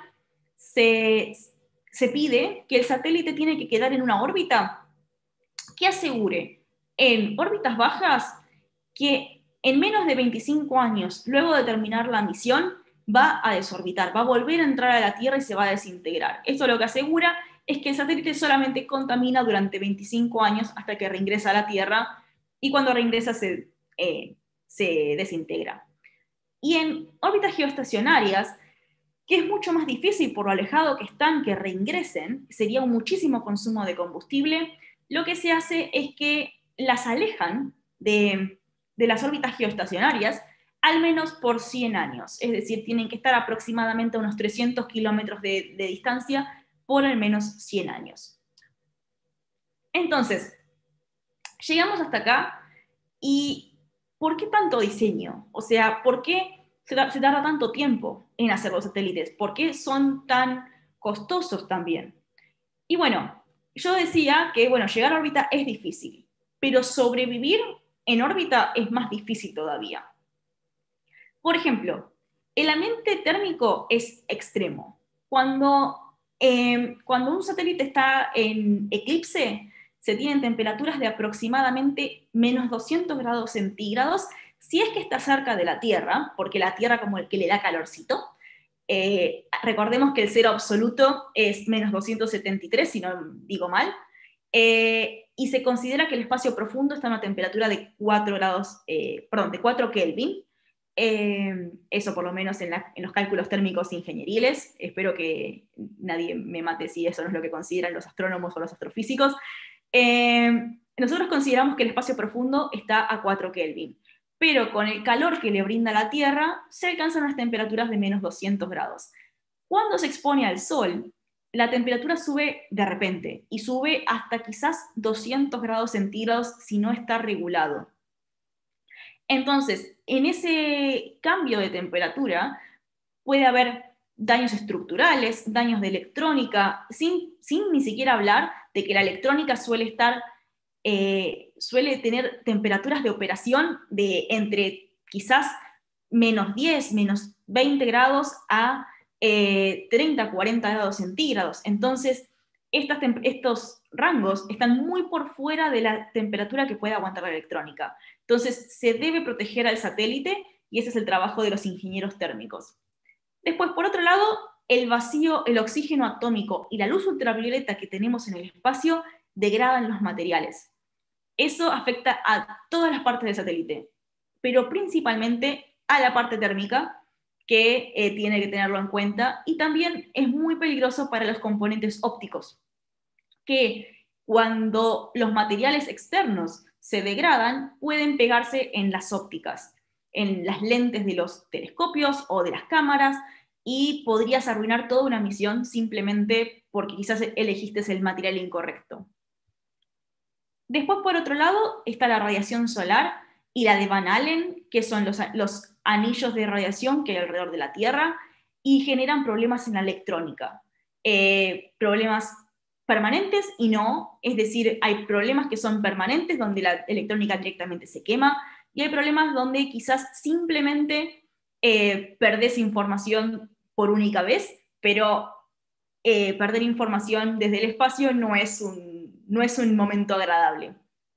se pide que el satélite tiene que quedar en una órbita que asegure en órbitas bajas que en menos de 25 años, luego de terminar la misión, va a desorbitar, va a volver a entrar a la Tierra y se va a desintegrar. Esto lo que asegura es que el satélite solamente contamina durante 25 años hasta que reingresa a la Tierra, y cuando reingresa se desintegra. Y en órbitas geoestacionarias, que es mucho más difícil por lo alejado que están que reingresen, sería un muchísimo consumo de combustible, lo que se hace es que las alejan de las órbitas geoestacionarias al menos por 100 años, es decir, tienen que estar aproximadamente a unos 300 kilómetros de distancia por al menos 100 años. Entonces, llegamos hasta acá, y ¿por qué tanto diseño? O sea, ¿por qué se tarda tanto tiempo en hacer los satélites? ¿Por qué son tan costosos también? Y bueno, yo decía que, bueno, llegar a órbita es difícil, pero sobrevivir en órbita es más difícil todavía. Por ejemplo, el ambiente térmico es extremo. Cuando un satélite está en eclipse, se tienen temperaturas de aproximadamente menos 200 grados centígrados, si es que está cerca de la Tierra, porque la Tierra como el que le da calorcito. Recordemos que el cero absoluto es menos 273, si no digo mal, y se considera que el espacio profundo está a una temperatura de 4 grados, de 4 Kelvin. Eso por lo menos en los cálculos térmicos ingenieriles. Espero que nadie me mate si eso no es lo que consideran los astrónomos o los astrofísicos. Nosotros consideramos que el espacio profundo está a 4 Kelvin, pero con el calor que le brinda la Tierra se alcanzan las temperaturas de menos 200 grados. Cuando se expone al Sol, la temperatura sube de repente y sube hasta quizás 200 grados centígrados si no está regulado. Entonces, en ese cambio de temperatura puede haber daños estructurales, daños de electrónica, sin ni siquiera hablar de que la electrónica suele tener temperaturas de operación de entre quizás menos 10, menos 20 grados a 30, 40 grados centígrados. Entonces, estos rangos están muy por fuera de la temperatura que puede aguantar la electrónica. Entonces, se debe proteger al satélite, y ese es el trabajo de los ingenieros térmicos. Después, por otro lado, el vacío, el oxígeno atómico y la luz ultravioleta que tenemos en el espacio degradan los materiales. Eso afecta a todas las partes del satélite, pero principalmente a la parte térmica, que tiene que tenerlo en cuenta, y también es muy peligroso para los componentes ópticos, que cuando los materiales externos se degradan, pueden pegarse en las ópticas, en las lentes de los telescopios o de las cámaras, y podrías arruinar toda una misión simplemente porque quizás elegiste el material incorrecto. Después, por otro lado, está la radiación solar y la de Van Allen, que son los anillos de radiación que hay alrededor de la Tierra y generan problemas en la electrónica. Problemas permanentes y no, es decir, hay problemas que son permanentes donde la electrónica directamente se quema, y hay problemas donde quizás simplemente perdés información por única vez, pero perder información desde el espacio no es un momento agradable.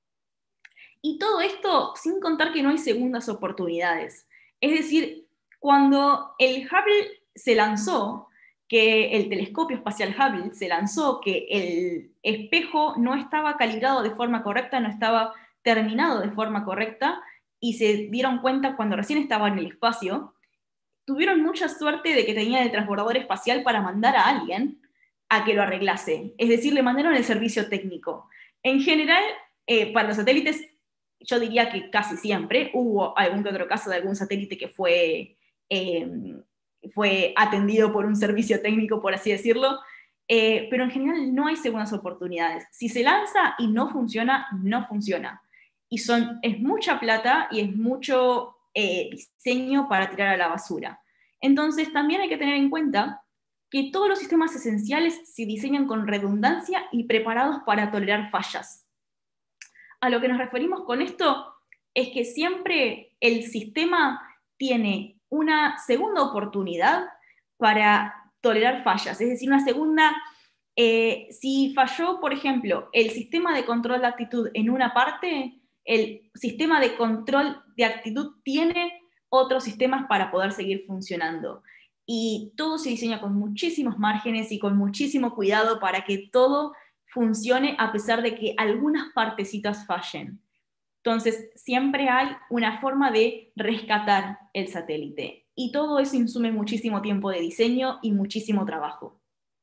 Y todo esto sin contar que no hay segundas oportunidades. Es decir, cuando el Hubble se lanzó, que el telescopio espacial Hubble se lanzó, que el espejo no estaba calibrado de forma correcta, no estaba terminado de forma correcta, y se dieron cuenta cuando recién estaba en el espacio, tuvieron mucha suerte de que tenían el transbordador espacial para mandar a alguien a que lo arreglase. Es decir, le mandaron el servicio técnico. En general, para los satélites, yo diría que casi siempre hubo algún que otro caso de algún satélite que fue atendido por un servicio técnico, por así decirlo, pero en general no hay segundas oportunidades. Si se lanza y no funciona, no funciona. Y es mucha plata y es mucho diseño para tirar a la basura. Entonces también hay que tener en cuenta que todos los sistemas esenciales se diseñan con redundancia y preparados para tolerar fallas. A lo que nos referimos con esto es que siempre el sistema tiene una segunda oportunidad para tolerar fallas, es decir, una segunda, si falló, por ejemplo, el sistema de control de actitud en una parte, el sistema de control de actitud tiene otros sistemas para poder seguir funcionando. Y todo se diseña con muchísimos márgenes y con muchísimo cuidado para que todo funcione a pesar de que algunas partecitas fallen. Entonces, siempre hay una forma de rescatar el satélite. Y todo eso insume muchísimo tiempo de diseño y muchísimo trabajo.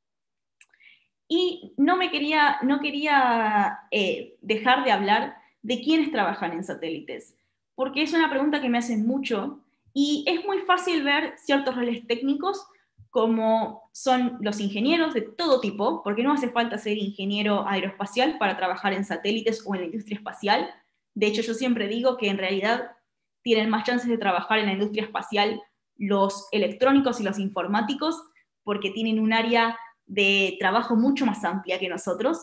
Y no quería dejar de hablar de quiénes trabajan en satélites, porque es una pregunta que me hacen mucho y es muy fácil ver ciertos roles técnicos como son los ingenieros de todo tipo, porque no hace falta ser ingeniero aeroespacial para trabajar en satélites o en la industria espacial. De hecho, yo siempre digo que en realidad tienen más chances de trabajar en la industria espacial los electrónicos y los informáticos, porque tienen un área de trabajo mucho más amplia que nosotros,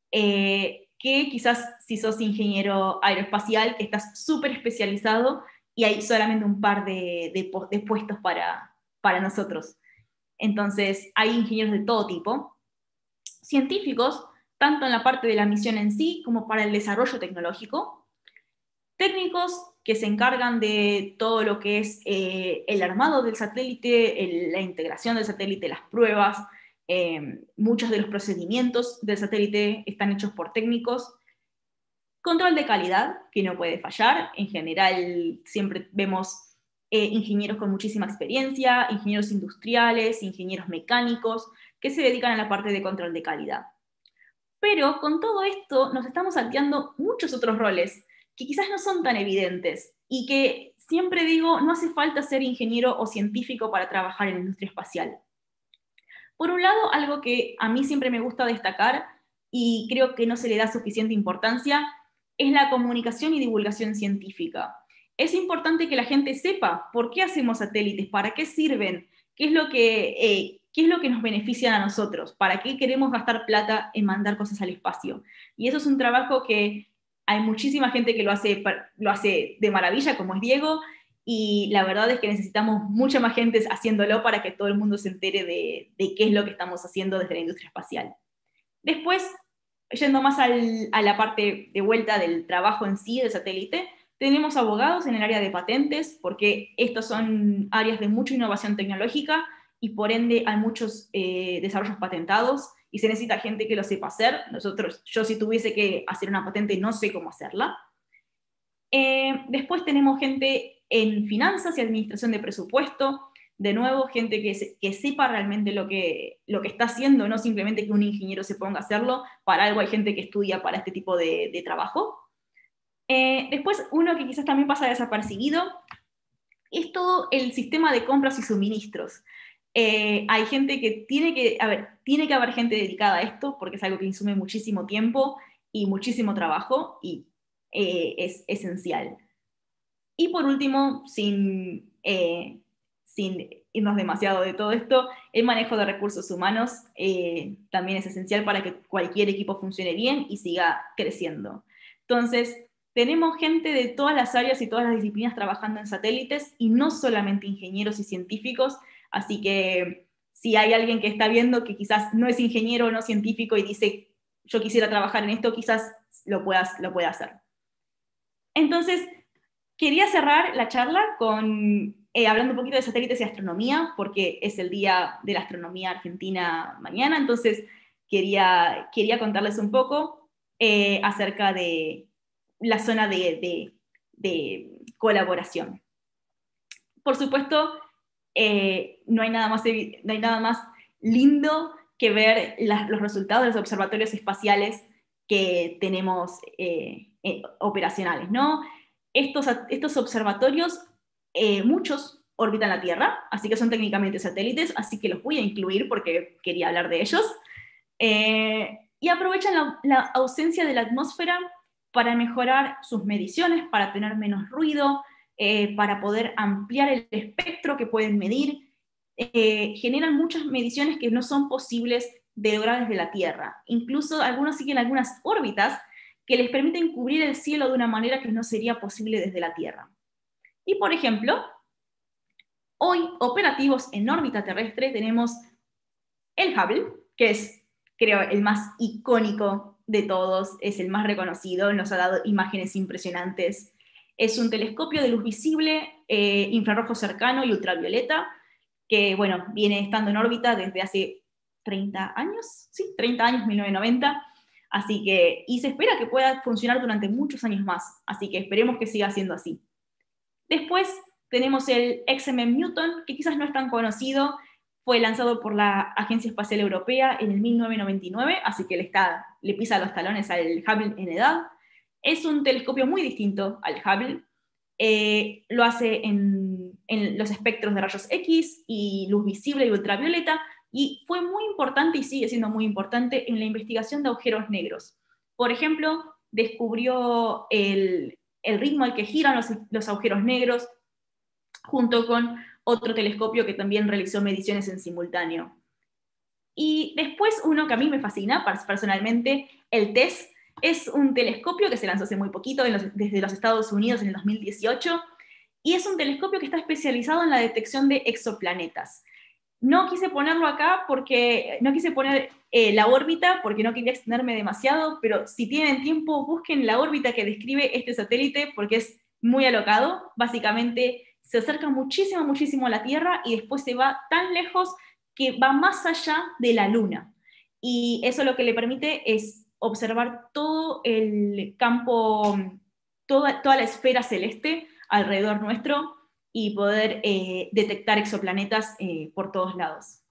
que quizás si sos ingeniero aeroespacial, que estás súper especializado y hay solamente un par de puestos para nosotros. Entonces, hay ingenieros de todo tipo, científicos, tanto en la parte de la misión en sí como para el desarrollo tecnológico, técnicos que se encargan de todo lo que es el armado del satélite, la integración del satélite, las pruebas, muchos de los procedimientos del satélite están hechos por técnicos. Control de calidad, que no puede fallar. En general, siempre vemos ingenieros con muchísima experiencia, ingenieros industriales, ingenieros mecánicos, que se dedican a la parte de control de calidad. Pero con todo esto nos estamos salteando muchos otros roles que quizás no son tan evidentes y que siempre digo, no hace falta ser ingeniero o científico para trabajar en la industria espacial. Por un lado, algo que a mí siempre me gusta destacar y creo que no se le da suficiente importancia es la comunicación y divulgación científica. Es importante que la gente sepa por qué hacemos satélites, para qué sirven, qué es lo que nos beneficia a nosotros, para qué queremos gastar plata en mandar cosas al espacio. Y eso es un trabajo que hay muchísima gente que lo hace de maravilla, como es Diego, y la verdad es que necesitamos mucha más gente haciéndolo para que todo el mundo se entere de qué es lo que estamos haciendo desde la industria espacial. Después, yendo más a la parte de vuelta del trabajo en sí del satélite, tenemos abogados en el área de patentes, porque estos son áreas de mucha innovación tecnológica y por ende hay muchos desarrollos patentados y se necesita gente que lo sepa hacer. Yo si tuviese que hacer una patente no sé cómo hacerla. Después tenemos gente en finanzas y administración de presupuesto, de nuevo, gente que sepa realmente lo que está haciendo, no simplemente que un ingeniero se ponga a hacerlo, para algo hay gente que estudia para este tipo de trabajo. Después, uno que quizás también pasa desapercibido, es todo el sistema de compras y suministros. Hay gente que tiene que haber gente dedicada a esto, porque es algo que insume muchísimo tiempo y muchísimo trabajo, y es esencial. Y por último, sin irnos demasiado de todo esto, el manejo de recursos humanos también es esencial para que cualquier equipo funcione bien y siga creciendo. Entonces, tenemos gente de todas las áreas y todas las disciplinas trabajando en satélites y no solamente ingenieros y científicos, así que si hay alguien que está viendo que quizás no es ingeniero o no científico y dice yo quisiera trabajar en esto, quizás lo pueda hacer. Entonces, quería cerrar la charla hablando un poquito de satélites y astronomía, porque es el Día de la Astronomía Argentina mañana, entonces quería contarles un poco acerca de la zona de colaboración. Por supuesto, no hay nada más lindo que ver los resultados de los observatorios espaciales que tenemos operacionales, ¿no? Estos observatorios, muchos orbitan la Tierra, así que son técnicamente satélites, así que los voy a incluir porque quería hablar de ellos. Y aprovechan la ausencia de la atmósfera para mejorar sus mediciones, para tener menos ruido, para poder ampliar el espectro que pueden medir. Generan muchas mediciones que no son posibles de lograr desde la Tierra. Incluso algunos siguen algunas órbitas que les permiten cubrir el cielo de una manera que no sería posible desde la Tierra. Y por ejemplo, hoy operativos en órbita terrestre tenemos el Hubble, que es, creo, el más icónico de todos, es el más reconocido, nos ha dado imágenes impresionantes. Es un telescopio de luz visible, infrarrojo cercano y ultravioleta, que, bueno, viene estando en órbita desde hace 30 años, sí, 30 años, 1990, así que, y se espera que pueda funcionar durante muchos años más, así que esperemos que siga siendo así. Después tenemos el XMM Newton, que quizás no es tan conocido, fue lanzado por la Agencia Espacial Europea en el 1999, así que le pisa los talones al Hubble en edad. Es un telescopio muy distinto al Hubble, lo hace en los espectros de rayos X y luz visible y ultravioleta, y fue muy importante y sigue siendo muy importante en la investigación de agujeros negros. Por ejemplo, descubrió el ritmo al que giran los agujeros negros, junto con otro telescopio que también realizó mediciones en simultáneo. Y después uno que a mí me fascina personalmente, el TESS, es un telescopio que se lanzó hace muy poquito desde los Estados Unidos en el 2018, y es un telescopio que está especializado en la detección de exoplanetas. No quise ponerlo acá porque no quise poner la órbita porque no quería extenderme demasiado, pero si tienen tiempo busquen la órbita que describe este satélite porque es muy alocado. Básicamente se acerca muchísimo, muchísimo a la Tierra y después se va tan lejos que va más allá de la Luna. Y eso lo que le permite es observar todo el campo, toda la esfera celeste alrededor nuestro y poder detectar exoplanetas por todos lados.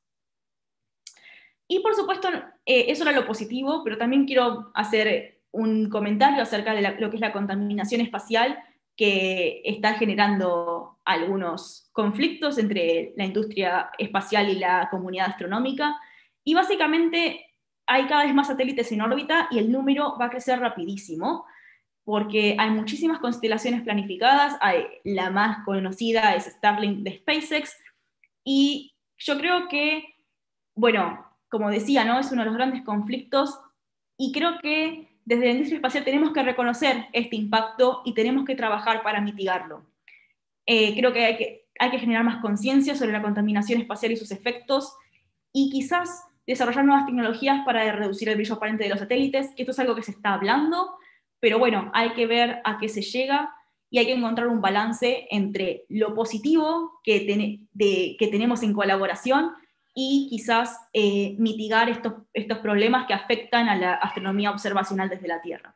Y por supuesto, eso era lo positivo, pero también quiero hacer un comentario acerca de lo que es la contaminación espacial, que está generando algunos conflictos entre la industria espacial y la comunidad astronómica. Y básicamente hay cada vez más satélites en órbita y el número va a crecer rapidísimo, porque hay muchísimas constelaciones planificadas, la más conocida es Starlink de SpaceX, y yo creo que, bueno, como decía, ¿no? Es uno de los grandes conflictos, y creo que desde la industria espacial tenemos que reconocer este impacto y tenemos que trabajar para mitigarlo. Creo que hay que generar más conciencia sobre la contaminación espacial y sus efectos, y quizás desarrollar nuevas tecnologías para reducir el brillo aparente de los satélites, que esto es algo que se está hablando, pero bueno, hay que ver a qué se llega y hay que encontrar un balance entre lo positivo que tenemos en colaboración y quizás mitigar estos problemas que afectan a la astronomía observacional desde la Tierra.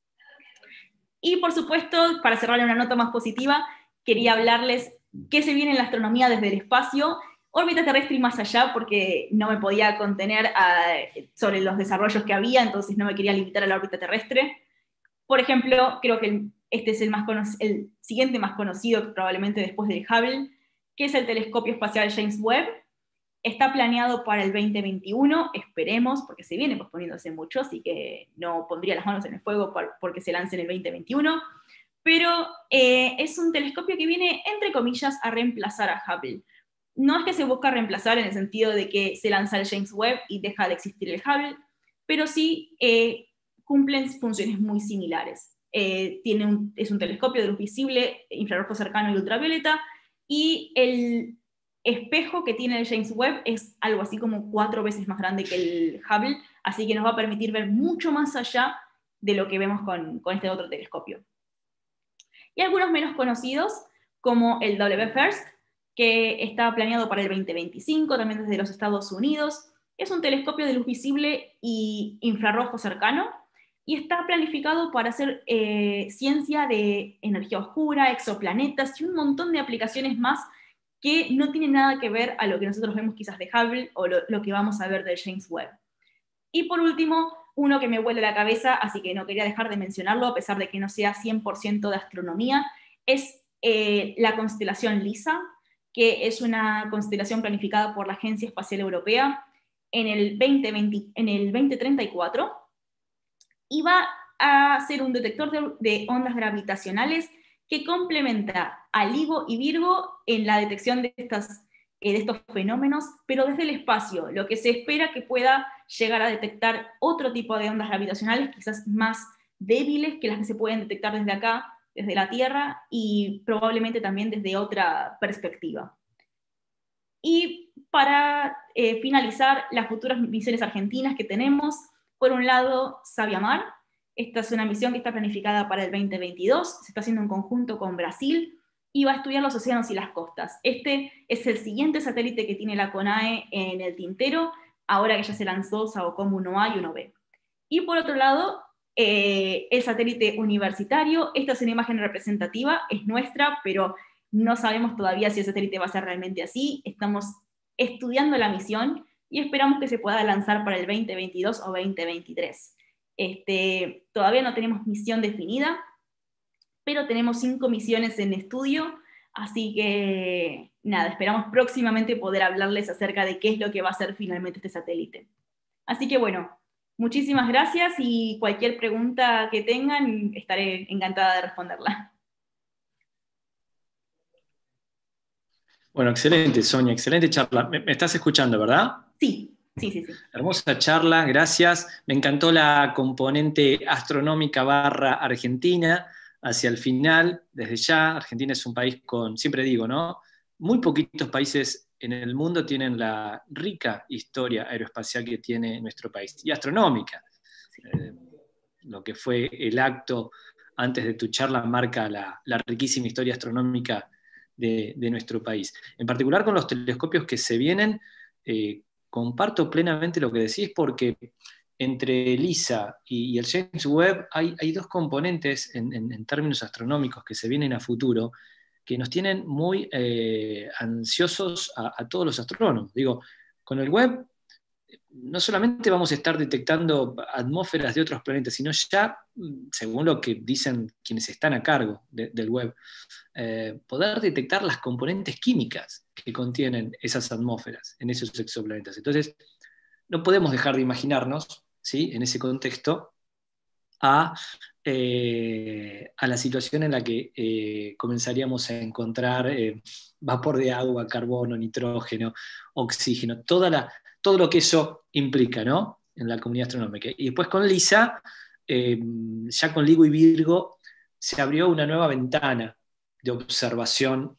Y por supuesto, para cerrar una nota más positiva, quería hablarles qué se viene en la astronomía desde el espacio, órbita terrestre y más allá, porque no me podía contener sobre los desarrollos que había, entonces no me quería limitar a la órbita terrestre. Por ejemplo, creo que este es el siguiente más conocido, probablemente después del Hubble, que es el telescopio espacial James Webb. Está planeado para el 2021, esperemos, porque se viene posponiéndose mucho, así que no pondría las manos en el fuego porque se lance en el 2021, pero es un telescopio que viene, entre comillas, a reemplazar a Hubble. No es que se busca reemplazar en el sentido de que se lanza el James Webb y deja de existir el Hubble, pero sí cumplen funciones muy similares. Es un telescopio de luz visible, infrarrojo cercano y ultravioleta, y el espejo que tiene el James Webb es algo así como 4 veces más grande que el Hubble, así que nos va a permitir ver mucho más allá de lo que vemos con este otro telescopio. Y algunos menos conocidos, como el WFIRST, que está planeado para el 2025, también desde los Estados Unidos. Es un telescopio de luz visible y infrarrojo cercano, y está planificado para hacer ciencia de energía oscura, exoplanetas y un montón de aplicaciones más que no tienen nada que ver a lo que nosotros vemos quizás de Hubble o lo que vamos a ver del James Webb. Y por último, uno que me vuela la cabeza, así que no quería dejar de mencionarlo, a pesar de que no sea 100% de astronomía, es la constelación LISA, que es una constelación planificada por la Agencia Espacial Europea. en el 2020, en el 2034, y va a ser un detector de ondas gravitacionales que complementa a LIGO y Virgo en la detección de estos fenómenos, pero desde el espacio, lo que se espera que pueda llegar a detectar otro tipo de ondas gravitacionales, quizás más débiles que las que se pueden detectar desde acá, desde la Tierra, y probablemente también desde otra perspectiva. Y para finalizar, las futuras misiones argentinas que tenemos, por un lado, Sabiamar. Esta es una misión que está planificada para el 2022, se está haciendo en conjunto con Brasil, y va a estudiar los océanos y las costas. Este es el siguiente satélite que tiene la CONAE en el tintero, ahora que ya se lanzó SAOCOM 1A y 1B. Y por otro lado, el satélite universitario. Esta es una imagen representativa, es nuestra, pero no sabemos todavía si el satélite va a ser realmente así. Estamos estudiando la misión y esperamos que se pueda lanzar para el 2022 o 2023. Todavía no tenemos misión definida, pero tenemos 5 misiones en estudio, así que nada, esperamos próximamente poder hablarles acerca de qué es lo que va a ser finalmente este satélite. Así que bueno, muchísimas gracias, y cualquier pregunta que tengan, estaré encantada de responderla. Bueno, excelente, Sonia, excelente charla. ¿Me estás escuchando, verdad? Sí, sí, sí, sí. Hermosa charla, gracias. Me encantó la componente astronómica barra Argentina hacia el final, desde ya. Argentina es un país con, siempre digo, ¿no? Muy poquitos países en el mundo tienen la rica historia aeroespacial que tiene nuestro país, y astronómica. Lo que fue el acto antes de tu charla marca la riquísima historia astronómica de nuestro país. En particular con los telescopios que se vienen, comparto plenamente lo que decís, porque entre el LISA y el James Webb hay dos componentes en términos astronómicos que se vienen a futuro, que nos tienen muy ansiosos a todos los astrónomos. Digo, con el Webb no solamente vamos a estar detectando atmósferas de otros planetas, sino ya, según lo que dicen quienes están a cargo del Webb, poder detectar las componentes químicas que contienen esas atmósferas en esos exoplanetas. Entonces, no podemos dejar de imaginarnos, ¿sí?, en ese contexto, a la situación en la que comenzaríamos a encontrar vapor de agua, carbono, nitrógeno, oxígeno, todo lo que eso implica, ¿no?, en la comunidad astronómica. Y después con LISA, ya con LIGO y Virgo, se abrió una nueva ventana de observación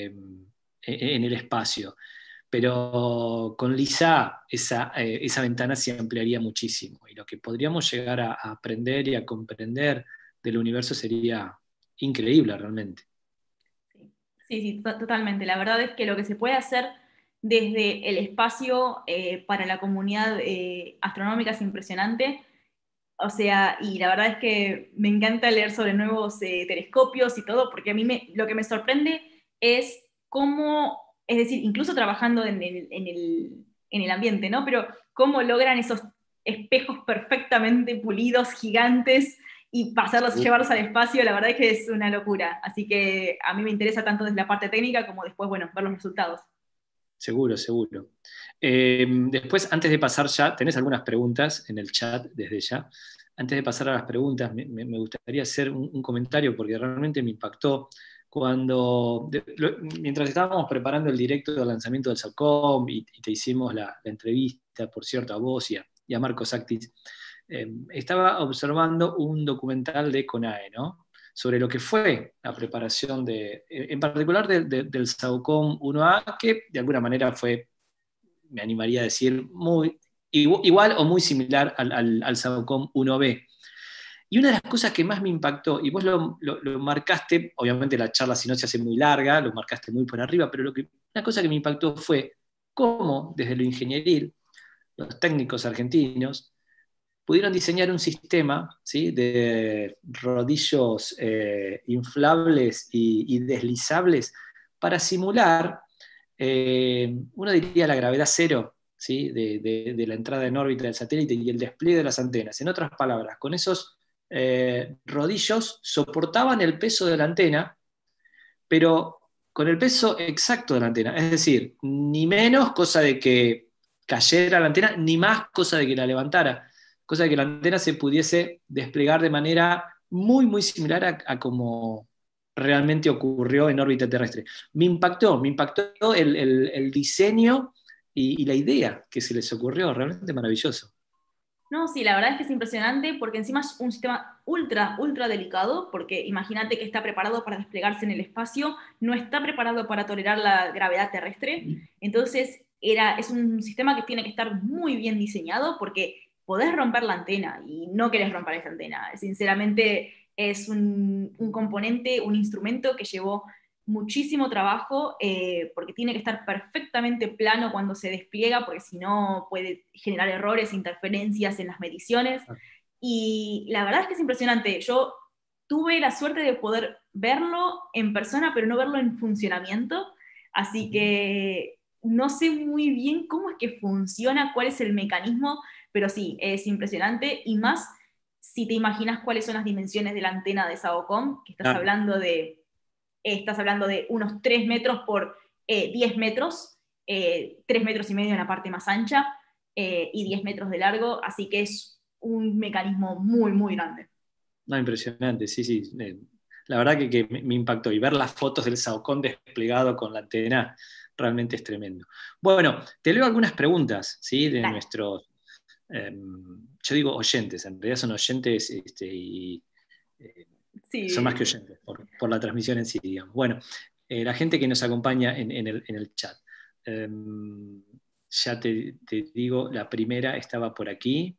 en el espacio. Pero con LISA esa ventana se ampliaría muchísimo, y lo que podríamos llegar a aprender y a comprender del universo sería increíble realmente. Sí, sí, totalmente. La verdad es que lo que se puede hacer desde el espacio para la comunidad astronómica es impresionante. O sea, y la verdad es que me encanta leer sobre nuevos telescopios y todo, porque a mí lo que me sorprende es cómo, es decir, incluso trabajando en el ambiente, ¿no? Pero cómo logran esos espejos perfectamente pulidos, gigantes, y llevarlos al espacio. La verdad es que es una locura. Así que a mí me interesa tanto desde la parte técnica como después, bueno, ver los resultados. Seguro, seguro. Después, antes de pasar ya, tenés algunas preguntas en el chat desde ya. Antes de pasar a las preguntas, me gustaría hacer un comentario, porque realmente me impactó mientras estábamos preparando el directo del lanzamiento del SAOCOM y te hicimos la entrevista, por cierto, a vos y a Marcos Actis, estaba observando un documental de CONAE, ¿no?, sobre lo que fue la preparación en particular del SAOCOM 1A, que de alguna manera fue, me animaría a decir, igual o muy similar al SAOCOM 1B. Y una de las cosas que más me impactó, y vos lo marcaste, obviamente la charla si no se hace muy larga, lo marcaste muy por arriba, pero una cosa que me impactó fue cómo desde lo ingenieril los técnicos argentinos pudieron diseñar un sistema, ¿sí?, de rodillos inflables y deslizables para simular, uno diría, la gravedad cero, ¿sí?, de la entrada en órbita del satélite y el despliegue de las antenas. En otras palabras, con esos rodillos soportaban el peso de la antena, pero con el peso exacto de la antena. Es decir, ni menos, cosa de que cayera la antena, ni más cosa de que la levantara, cosa de que la antena se pudiese desplegar de manera muy, muy similar a como realmente ocurrió en órbita terrestre. Me impactó el diseño y la idea que se les ocurrió, realmente maravilloso. No, sí, la verdad es que es impresionante porque encima es un sistema ultra, ultra delicado, porque imagínate que está preparado para desplegarse en el espacio, no está preparado para tolerar la gravedad terrestre, entonces es un sistema que tiene que estar muy bien diseñado porque podés romper la antena y no querés romper esa antena. Sinceramente es un componente, un instrumento que llevó muchísimo trabajo porque tiene que estar perfectamente plano cuando se despliega, porque si no puede generar errores, interferencias en las mediciones. Y la verdad es que es impresionante. Yo tuve la suerte de poder verlo en persona, pero no verlo en funcionamiento. Así que no sé muy bien cómo es que funciona, cuál es el mecanismo, pero sí, es impresionante. Y más si te imaginas cuáles son las dimensiones de la antena de SAOCOM, que estás hablando de unos 3 metros por 10 metros, 3 metros y medio en la parte más ancha y 10 metros de largo, así que es un mecanismo muy, muy grande. No, impresionante, sí, sí. La verdad que me impactó. Y ver las fotos del Saucón desplegado con la antena realmente es tremendo. Bueno, te leo algunas preguntas, ¿sí? De Dale. nuestros, yo digo oyentes, en realidad son oyentes y Sí. son más que oyentes por la transmisión en sí, digamos. Bueno, la gente que nos acompaña en el chat. Ya te digo, la primera estaba por aquí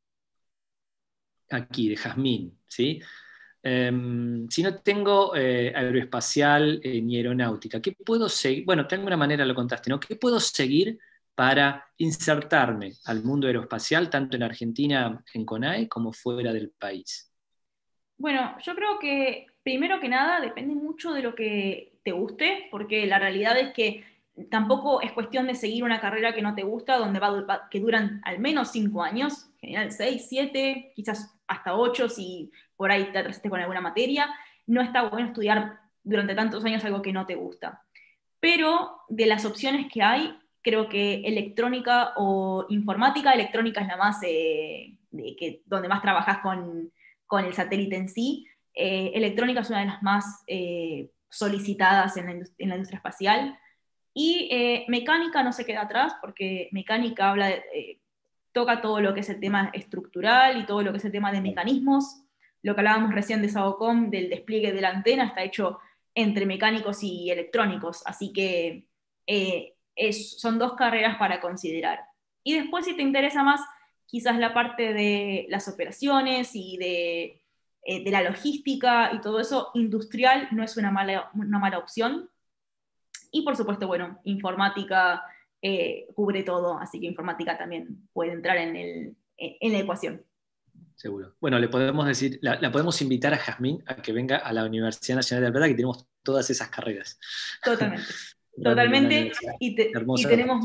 de Jazmín, ¿sí? Si no tengo aeroespacial ni aeronáutica, ¿qué puedo seguir? Bueno, de alguna manera lo contaste, ¿no? ¿Qué puedo seguir para insertarme al mundo aeroespacial, tanto en Argentina, en CONAE, como fuera del país? Bueno, yo creo que primero que nada depende mucho de lo que te guste, porque la realidad es que tampoco es cuestión de seguir una carrera que no te gusta, que duran al menos 5 años, en general 6, 7, quizás hasta 8 si por ahí te atrasaste con alguna materia. No está bueno estudiar durante tantos años algo que no te gusta. Pero de las opciones que hay, creo que electrónica o informática, electrónica es la más, donde más trabajas con el satélite en sí. Electrónica es una de las más solicitadas en la industria espacial. Y mecánica no se queda atrás, porque mecánica toca todo lo que es el tema estructural y todo lo que es el tema de mecanismos. Lo que hablábamos recién de SAOCOM, del despliegue de la antena, está hecho entre mecánicos y electrónicos, así que son dos carreras para considerar. Y después, si te interesa más, quizás la parte de las operaciones y de la logística y todo eso, industrial no es una mala opción. Y por supuesto, bueno, informática cubre todo, así que informática también puede entrar en la ecuación. Seguro. Bueno, le podemos decir, la podemos invitar a Jazmín a que venga a la Universidad Nacional de La Plata, que tenemos todas esas carreras. Totalmente. Realmente una Totalmente, universidad y hermosa. tenemos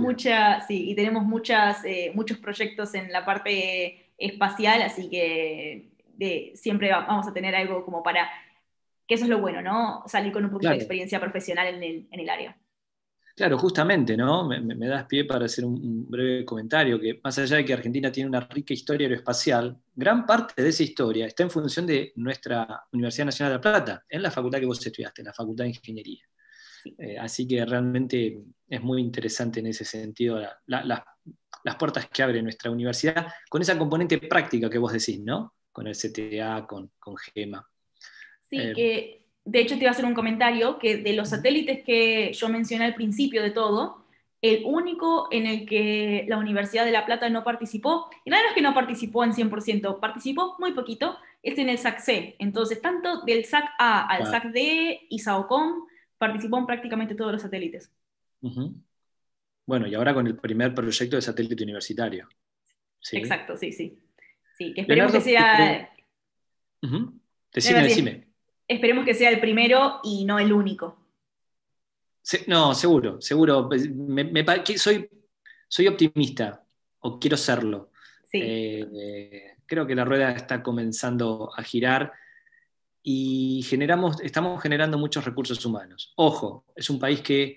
muchos proyectos en la parte espacial, así que siempre vamos a tener algo como para, que eso es lo bueno, ¿no? Salir con un poquito de Claro, experiencia profesional en el área. claro, justamente, ¿no? Me das pie para hacer un breve comentario, que más allá de que Argentina tiene una rica historia aeroespacial, gran parte de esa historia está en función de nuestra Universidad Nacional de La Plata, en la facultad que vos estudiaste, en la Facultad de Ingeniería. Sí. Así que realmente es muy interesante en ese sentido las puertas que abre nuestra universidad, con esa componente práctica que vos decís, ¿no? Con el CTA, con GEMA. Sí, que de hecho te iba a hacer un comentario que de los satélites que yo mencioné al principio de todo, el único en el que la Universidad de La Plata no participó, y no es que no participó en 100%, participó muy poquito, es en el SAC-C. Entonces, tanto del SAC-A al Ah, SAC-D y SAOCOM participó en prácticamente todos los satélites. ujú. Bueno, y ahora con el primer proyecto de satélite universitario. ¿Sí? Exacto, sí, sí. Sí, que esperemos que Leonardo, sea, ujú. debe decir, Decime. esperemos que sea el primero y no el único. No, seguro, seguro. Que soy optimista, o quiero serlo. Sí. Creo que la rueda está comenzando a girar y estamos generando muchos recursos humanos. Ojo, es un país que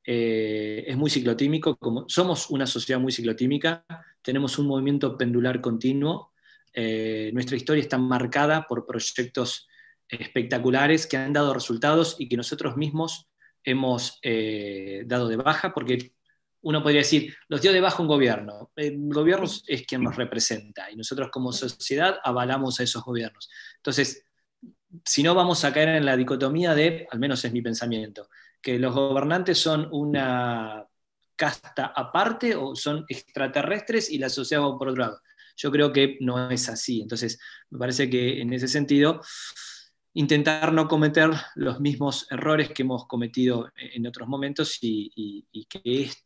es muy ciclotímico, como somos una sociedad muy ciclotímica, tenemos un movimiento pendular continuo, nuestra historia está marcada por proyectos espectaculares que han dado resultados y que nosotros mismos hemos dado de baja, porque uno podría decir, los dio de baja un gobierno, el gobierno es quien nos representa, y nosotros como sociedad avalamos a esos gobiernos. Entonces, si no, vamos a caer en la dicotomía de, al menos es mi pensamiento, que los gobernantes son una casta aparte o son extraterrestres y la sociedad va por otro lado. Yo creo que no es así. Entonces, me parece que en ese sentido, intentar no cometer los mismos errores que hemos cometido en otros momentos y que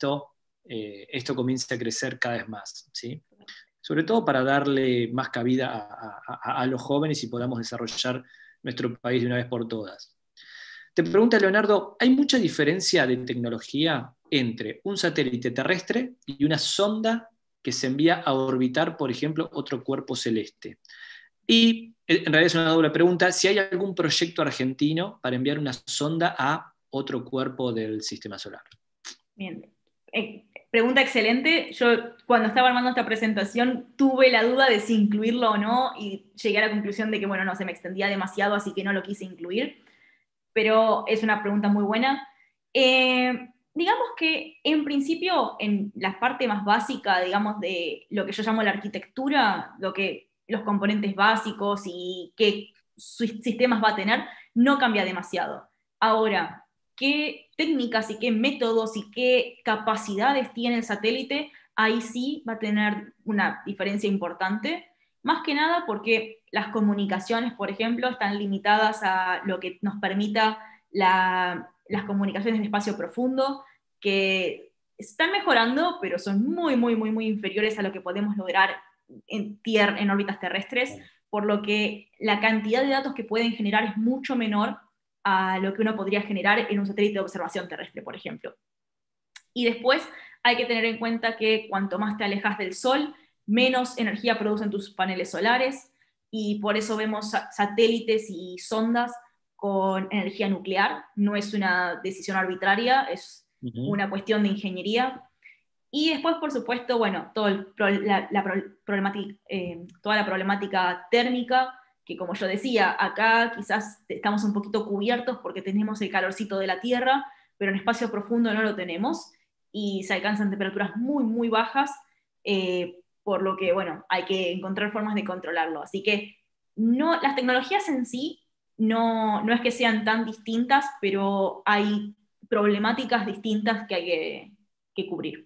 esto comience a crecer cada vez más, ¿sí? Sobre todo para darle más cabida a los jóvenes y podamos desarrollar nuestro país de una vez por todas. Te pregunta Leonardo, ¿hay mucha diferencia de tecnología entre un satélite terrestre y una sonda que se envía a orbitar, por ejemplo, otro cuerpo celeste? Y en realidad es una doble pregunta, si hay algún proyecto argentino para enviar una sonda a otro cuerpo del sistema solar. Bien. Pregunta excelente. Yo cuando estaba armando esta presentación tuve la duda de si incluirlo o no y llegué a la conclusión de que, bueno, no, se me extendía demasiado, así que no lo quise incluir. Pero es una pregunta muy buena. Digamos que en principio, en la parte más básica, digamos, de lo que yo llamo la arquitectura, los componentes básicos y qué sistemas va a tener, no cambia demasiado. Ahora, qué técnicas y qué métodos y qué capacidades tiene el satélite, ahí sí va a tener una diferencia importante. Más que nada porque las comunicaciones, por ejemplo, están limitadas a lo que nos permita las comunicaciones de espacio profundo, que están mejorando, pero son muy, muy, muy, muy inferiores a lo que podemos lograr en órbitas terrestres, por lo que la cantidad de datos que pueden generar es mucho menor a lo que uno podría generar en un satélite de observación terrestre, por ejemplo. Y después hay que tener en cuenta que cuanto más te alejas del Sol, menos energía producen tus paneles solares, y por eso vemos satélites y sondas con energía nuclear. No es una decisión arbitraria, es una cuestión de ingeniería. Y después, por supuesto, bueno, toda la problemática térmica, que como yo decía, acá quizás estamos un poquito cubiertos porque tenemos el calorcito de la Tierra, pero en espacio profundo no lo tenemos, y se alcanzan temperaturas muy, muy bajas, por lo que, bueno, hay que encontrar formas de controlarlo. Así que no, las tecnologías en sí no es que sean tan distintas, pero hay problemáticas distintas que hay que cubrir.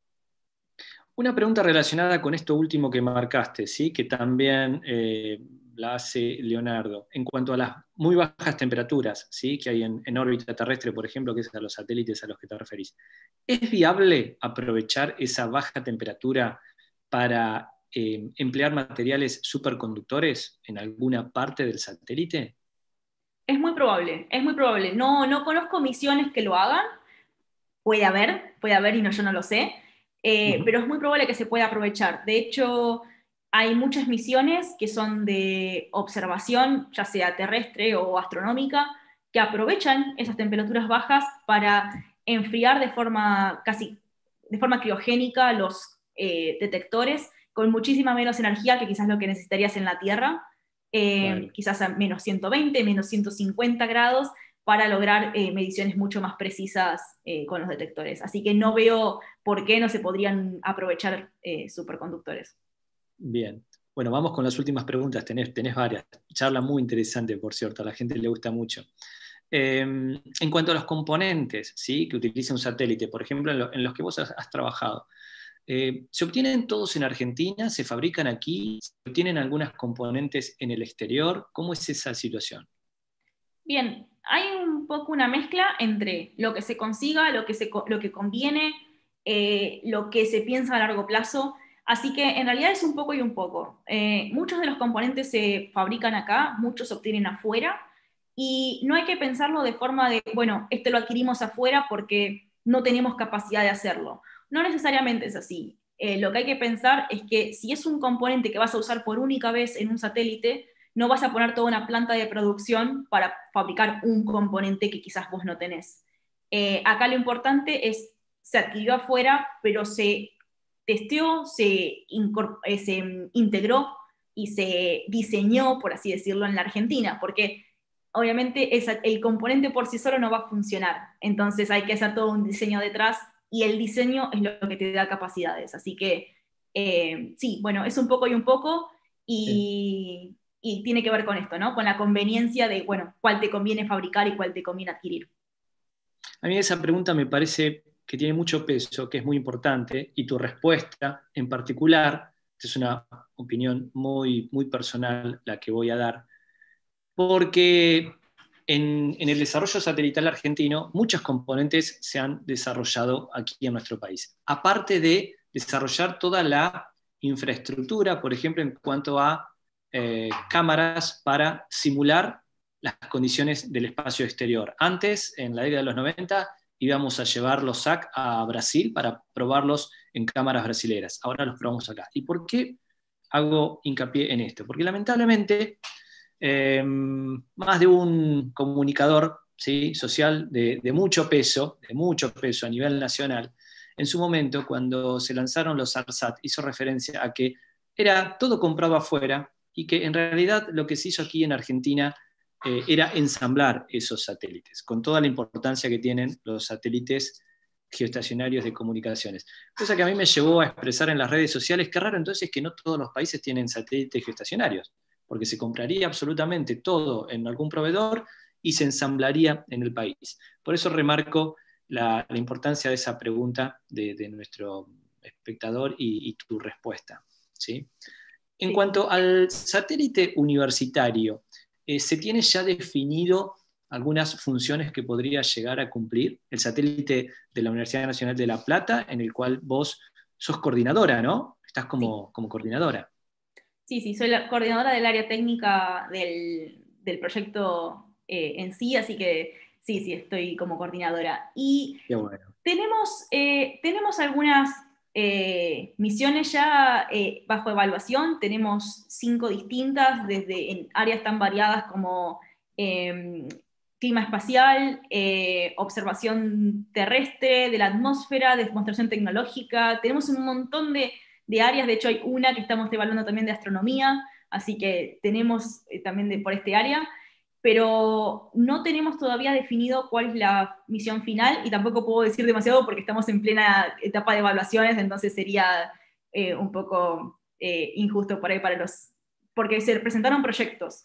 Una pregunta relacionada con esto último que marcaste, ¿sí? Que también la hace Leonardo, en cuanto a las muy bajas temperaturas, ¿sí? Que hay en órbita terrestre, por ejemplo, que es a los satélites a los que te referís. ¿Es viable aprovechar esa baja temperatura para emplear materiales superconductores en alguna parte del satélite? Es muy probable, es muy probable. No conozco misiones que lo hagan, puede haber y no, yo no lo sé, pero es muy probable que se pueda aprovechar. De hecho, hay muchas misiones que son de observación, ya sea terrestre o astronómica, que aprovechan esas temperaturas bajas para enfriar de forma criogénica los detectores con muchísima menos energía que quizás lo que necesitarías en la Tierra, claro. Quizás a menos 120, menos 150 grados, para lograr mediciones mucho más precisas con los detectores. Así que no veo por qué no se podrían aprovechar superconductores. Bien. Bueno, vamos con las últimas preguntas. Tenés varias. Charla muy interesante, por cierto. A la gente le gusta mucho. En cuanto a los componentes, ¿sí? Que utiliza un satélite, por ejemplo, en los que vos has trabajado, ¿se obtienen todos en Argentina? ¿Se fabrican aquí? ¿Se obtienen algunas componentes en el exterior? ¿Cómo es esa situación? Bien, hay un poco una mezcla entre lo que se consiga, lo que conviene, lo que se piensa a largo plazo. Así que en realidad es un poco y un poco. Muchos de los componentes se fabrican acá, muchos se obtienen afuera, y no hay que pensarlo de forma de, bueno, esto lo adquirimos afuera porque no tenemos capacidad de hacerlo. No necesariamente es así. Lo que hay que pensar es que si es un componente que vas a usar por única vez en un satélite, no vas a poner toda una planta de producción para fabricar un componente que quizás vos no tenés. Acá lo importante es, se adquirió afuera, pero se testeó, se integró y se diseñó, por así decirlo, en la Argentina, porque obviamente el componente por sí solo no va a funcionar, entonces hay que hacer todo un diseño detrás y el diseño es lo que te da capacidades, así que sí, bueno, es un poco y un poco y tiene que ver con esto, ¿no? Con la conveniencia de, bueno, cuál te conviene fabricar y cuál te conviene adquirir. A mí esa pregunta me parece que tiene mucho peso, que es muy importante, y tu respuesta en particular, es una opinión muy, muy personal la que voy a dar, porque en el desarrollo satelital argentino muchos componentes se han desarrollado aquí en nuestro país. Aparte de desarrollar toda la infraestructura, por ejemplo, en cuanto a cámaras para simular las condiciones del espacio exterior. Antes, en la década de los 90, íbamos a llevar los SAC a Brasil para probarlos en cámaras brasileras. Ahora los probamos acá. ¿Y por qué hago hincapié en esto? Porque lamentablemente más de un comunicador, ¿sí?, social de mucho peso a nivel nacional, en su momento, cuando se lanzaron los ARSAT, hizo referencia a que era todo comprado afuera y que en realidad lo que se hizo aquí en Argentina era ensamblar esos satélites, con toda la importancia que tienen los satélites geoestacionarios de comunicaciones. Cosa que a mí me llevó a expresar en las redes sociales, qué raro entonces que no todos los países tienen satélites geoestacionarios, porque se compraría absolutamente todo en algún proveedor y se ensamblaría en el país. Por eso remarco la importancia de esa pregunta de nuestro espectador y tu respuesta, ¿sí? En cuanto al satélite universitario, ¿se tiene ya definido algunas funciones que podría llegar a cumplir el satélite de la Universidad Nacional de La Plata, en el cual vos sos coordinadora, ¿no? Estás como coordinadora. Sí, soy la coordinadora del área técnica del proyecto en sí, así que sí, estoy como coordinadora. Y Qué bueno. tenemos algunas misiones ya bajo evaluación, tenemos 5 distintas, desde en áreas tan variadas como clima espacial, observación terrestre de la atmósfera, demostración tecnológica, tenemos un montón de áreas, de hecho hay una que estamos evaluando también de astronomía, así que tenemos también por este área, pero no tenemos todavía definido cuál es la misión final y tampoco puedo decir demasiado porque estamos en plena etapa de evaluaciones, entonces sería un poco injusto por ahí porque se presentaron proyectos.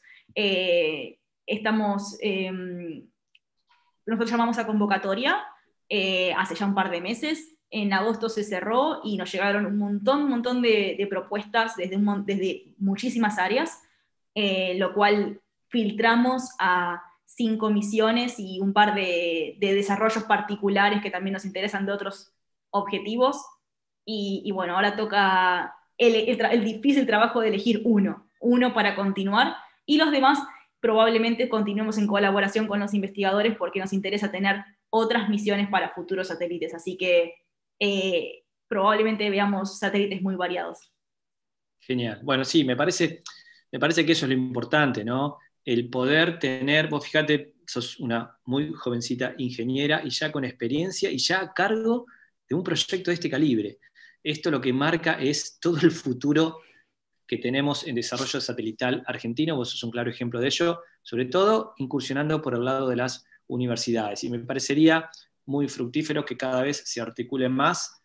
Nosotros llamamos a convocatoria hace ya un par de meses. En agosto se cerró y nos llegaron un montón de propuestas desde muchísimas áreas, lo cual filtramos a 5 misiones y un par de desarrollos particulares que también nos interesan de otros objetivos. Y bueno, ahora toca el difícil trabajo de elegir uno para continuar, y los demás probablemente continuemos en colaboración con los investigadores porque nos interesa tener otras misiones para futuros satélites. Así que probablemente veamos satélites muy variados. Genial. Bueno, sí, me parece que eso es lo importante, ¿no? El poder tener, vos fíjate, sos una muy jovencita ingeniera y ya con experiencia y ya a cargo de un proyecto de este calibre. Esto lo que marca es todo el futuro que tenemos en desarrollo satelital argentino. Vos sos un claro ejemplo de ello, sobre todo incursionando por el lado de las universidades. Y me parecería muy fructífero que cada vez se articule más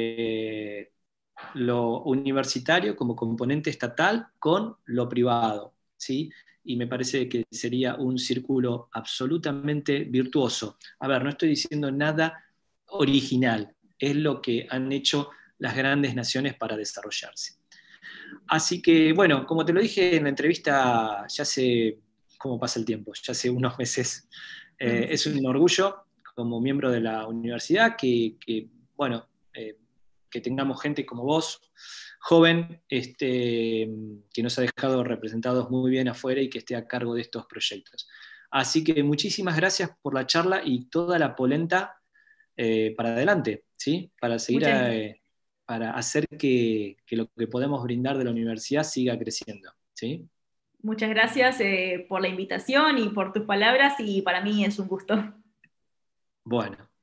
lo universitario como componente estatal con lo privado, ¿sí? Y me parece que sería un círculo absolutamente virtuoso. A ver, no estoy diciendo nada original, es lo que han hecho las grandes naciones para desarrollarse. Así que, bueno, como te lo dije en la entrevista, ya sé cómo pasa el tiempo, ya hace unos meses. Es un orgullo como miembro de la universidad bueno, que tengamos gente como vos, joven, que nos ha dejado representados muy bien afuera y que esté a cargo de estos proyectos. Así que muchísimas gracias por la charla y toda la polenta para adelante, ¿sí? Para seguir para hacer que lo que podemos brindar de la universidad siga creciendo, ¿sí? Muchas gracias por la invitación y por tus palabras, y para mí es un gusto. Bueno,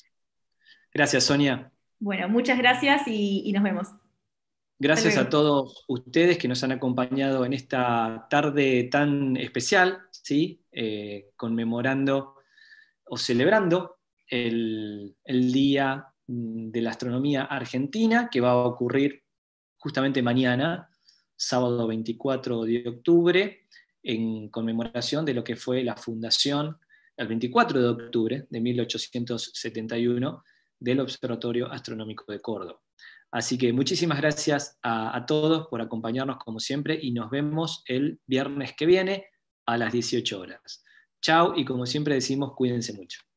Gracias, Sonia. Bueno, muchas gracias y nos vemos. Gracias a todos ustedes que nos han acompañado en esta tarde tan especial, ¿sí? Conmemorando o celebrando el Día de la Astronomía Argentina, que va a ocurrir justamente mañana, sábado 24 de octubre, en conmemoración de lo que fue la fundación, el 24 de octubre de 1871, del Observatorio Astronómico de Córdoba. Así que muchísimas gracias a todos por acompañarnos como siempre y nos vemos el viernes que viene a las 18 horas. Chao y como siempre decimos, cuídense mucho.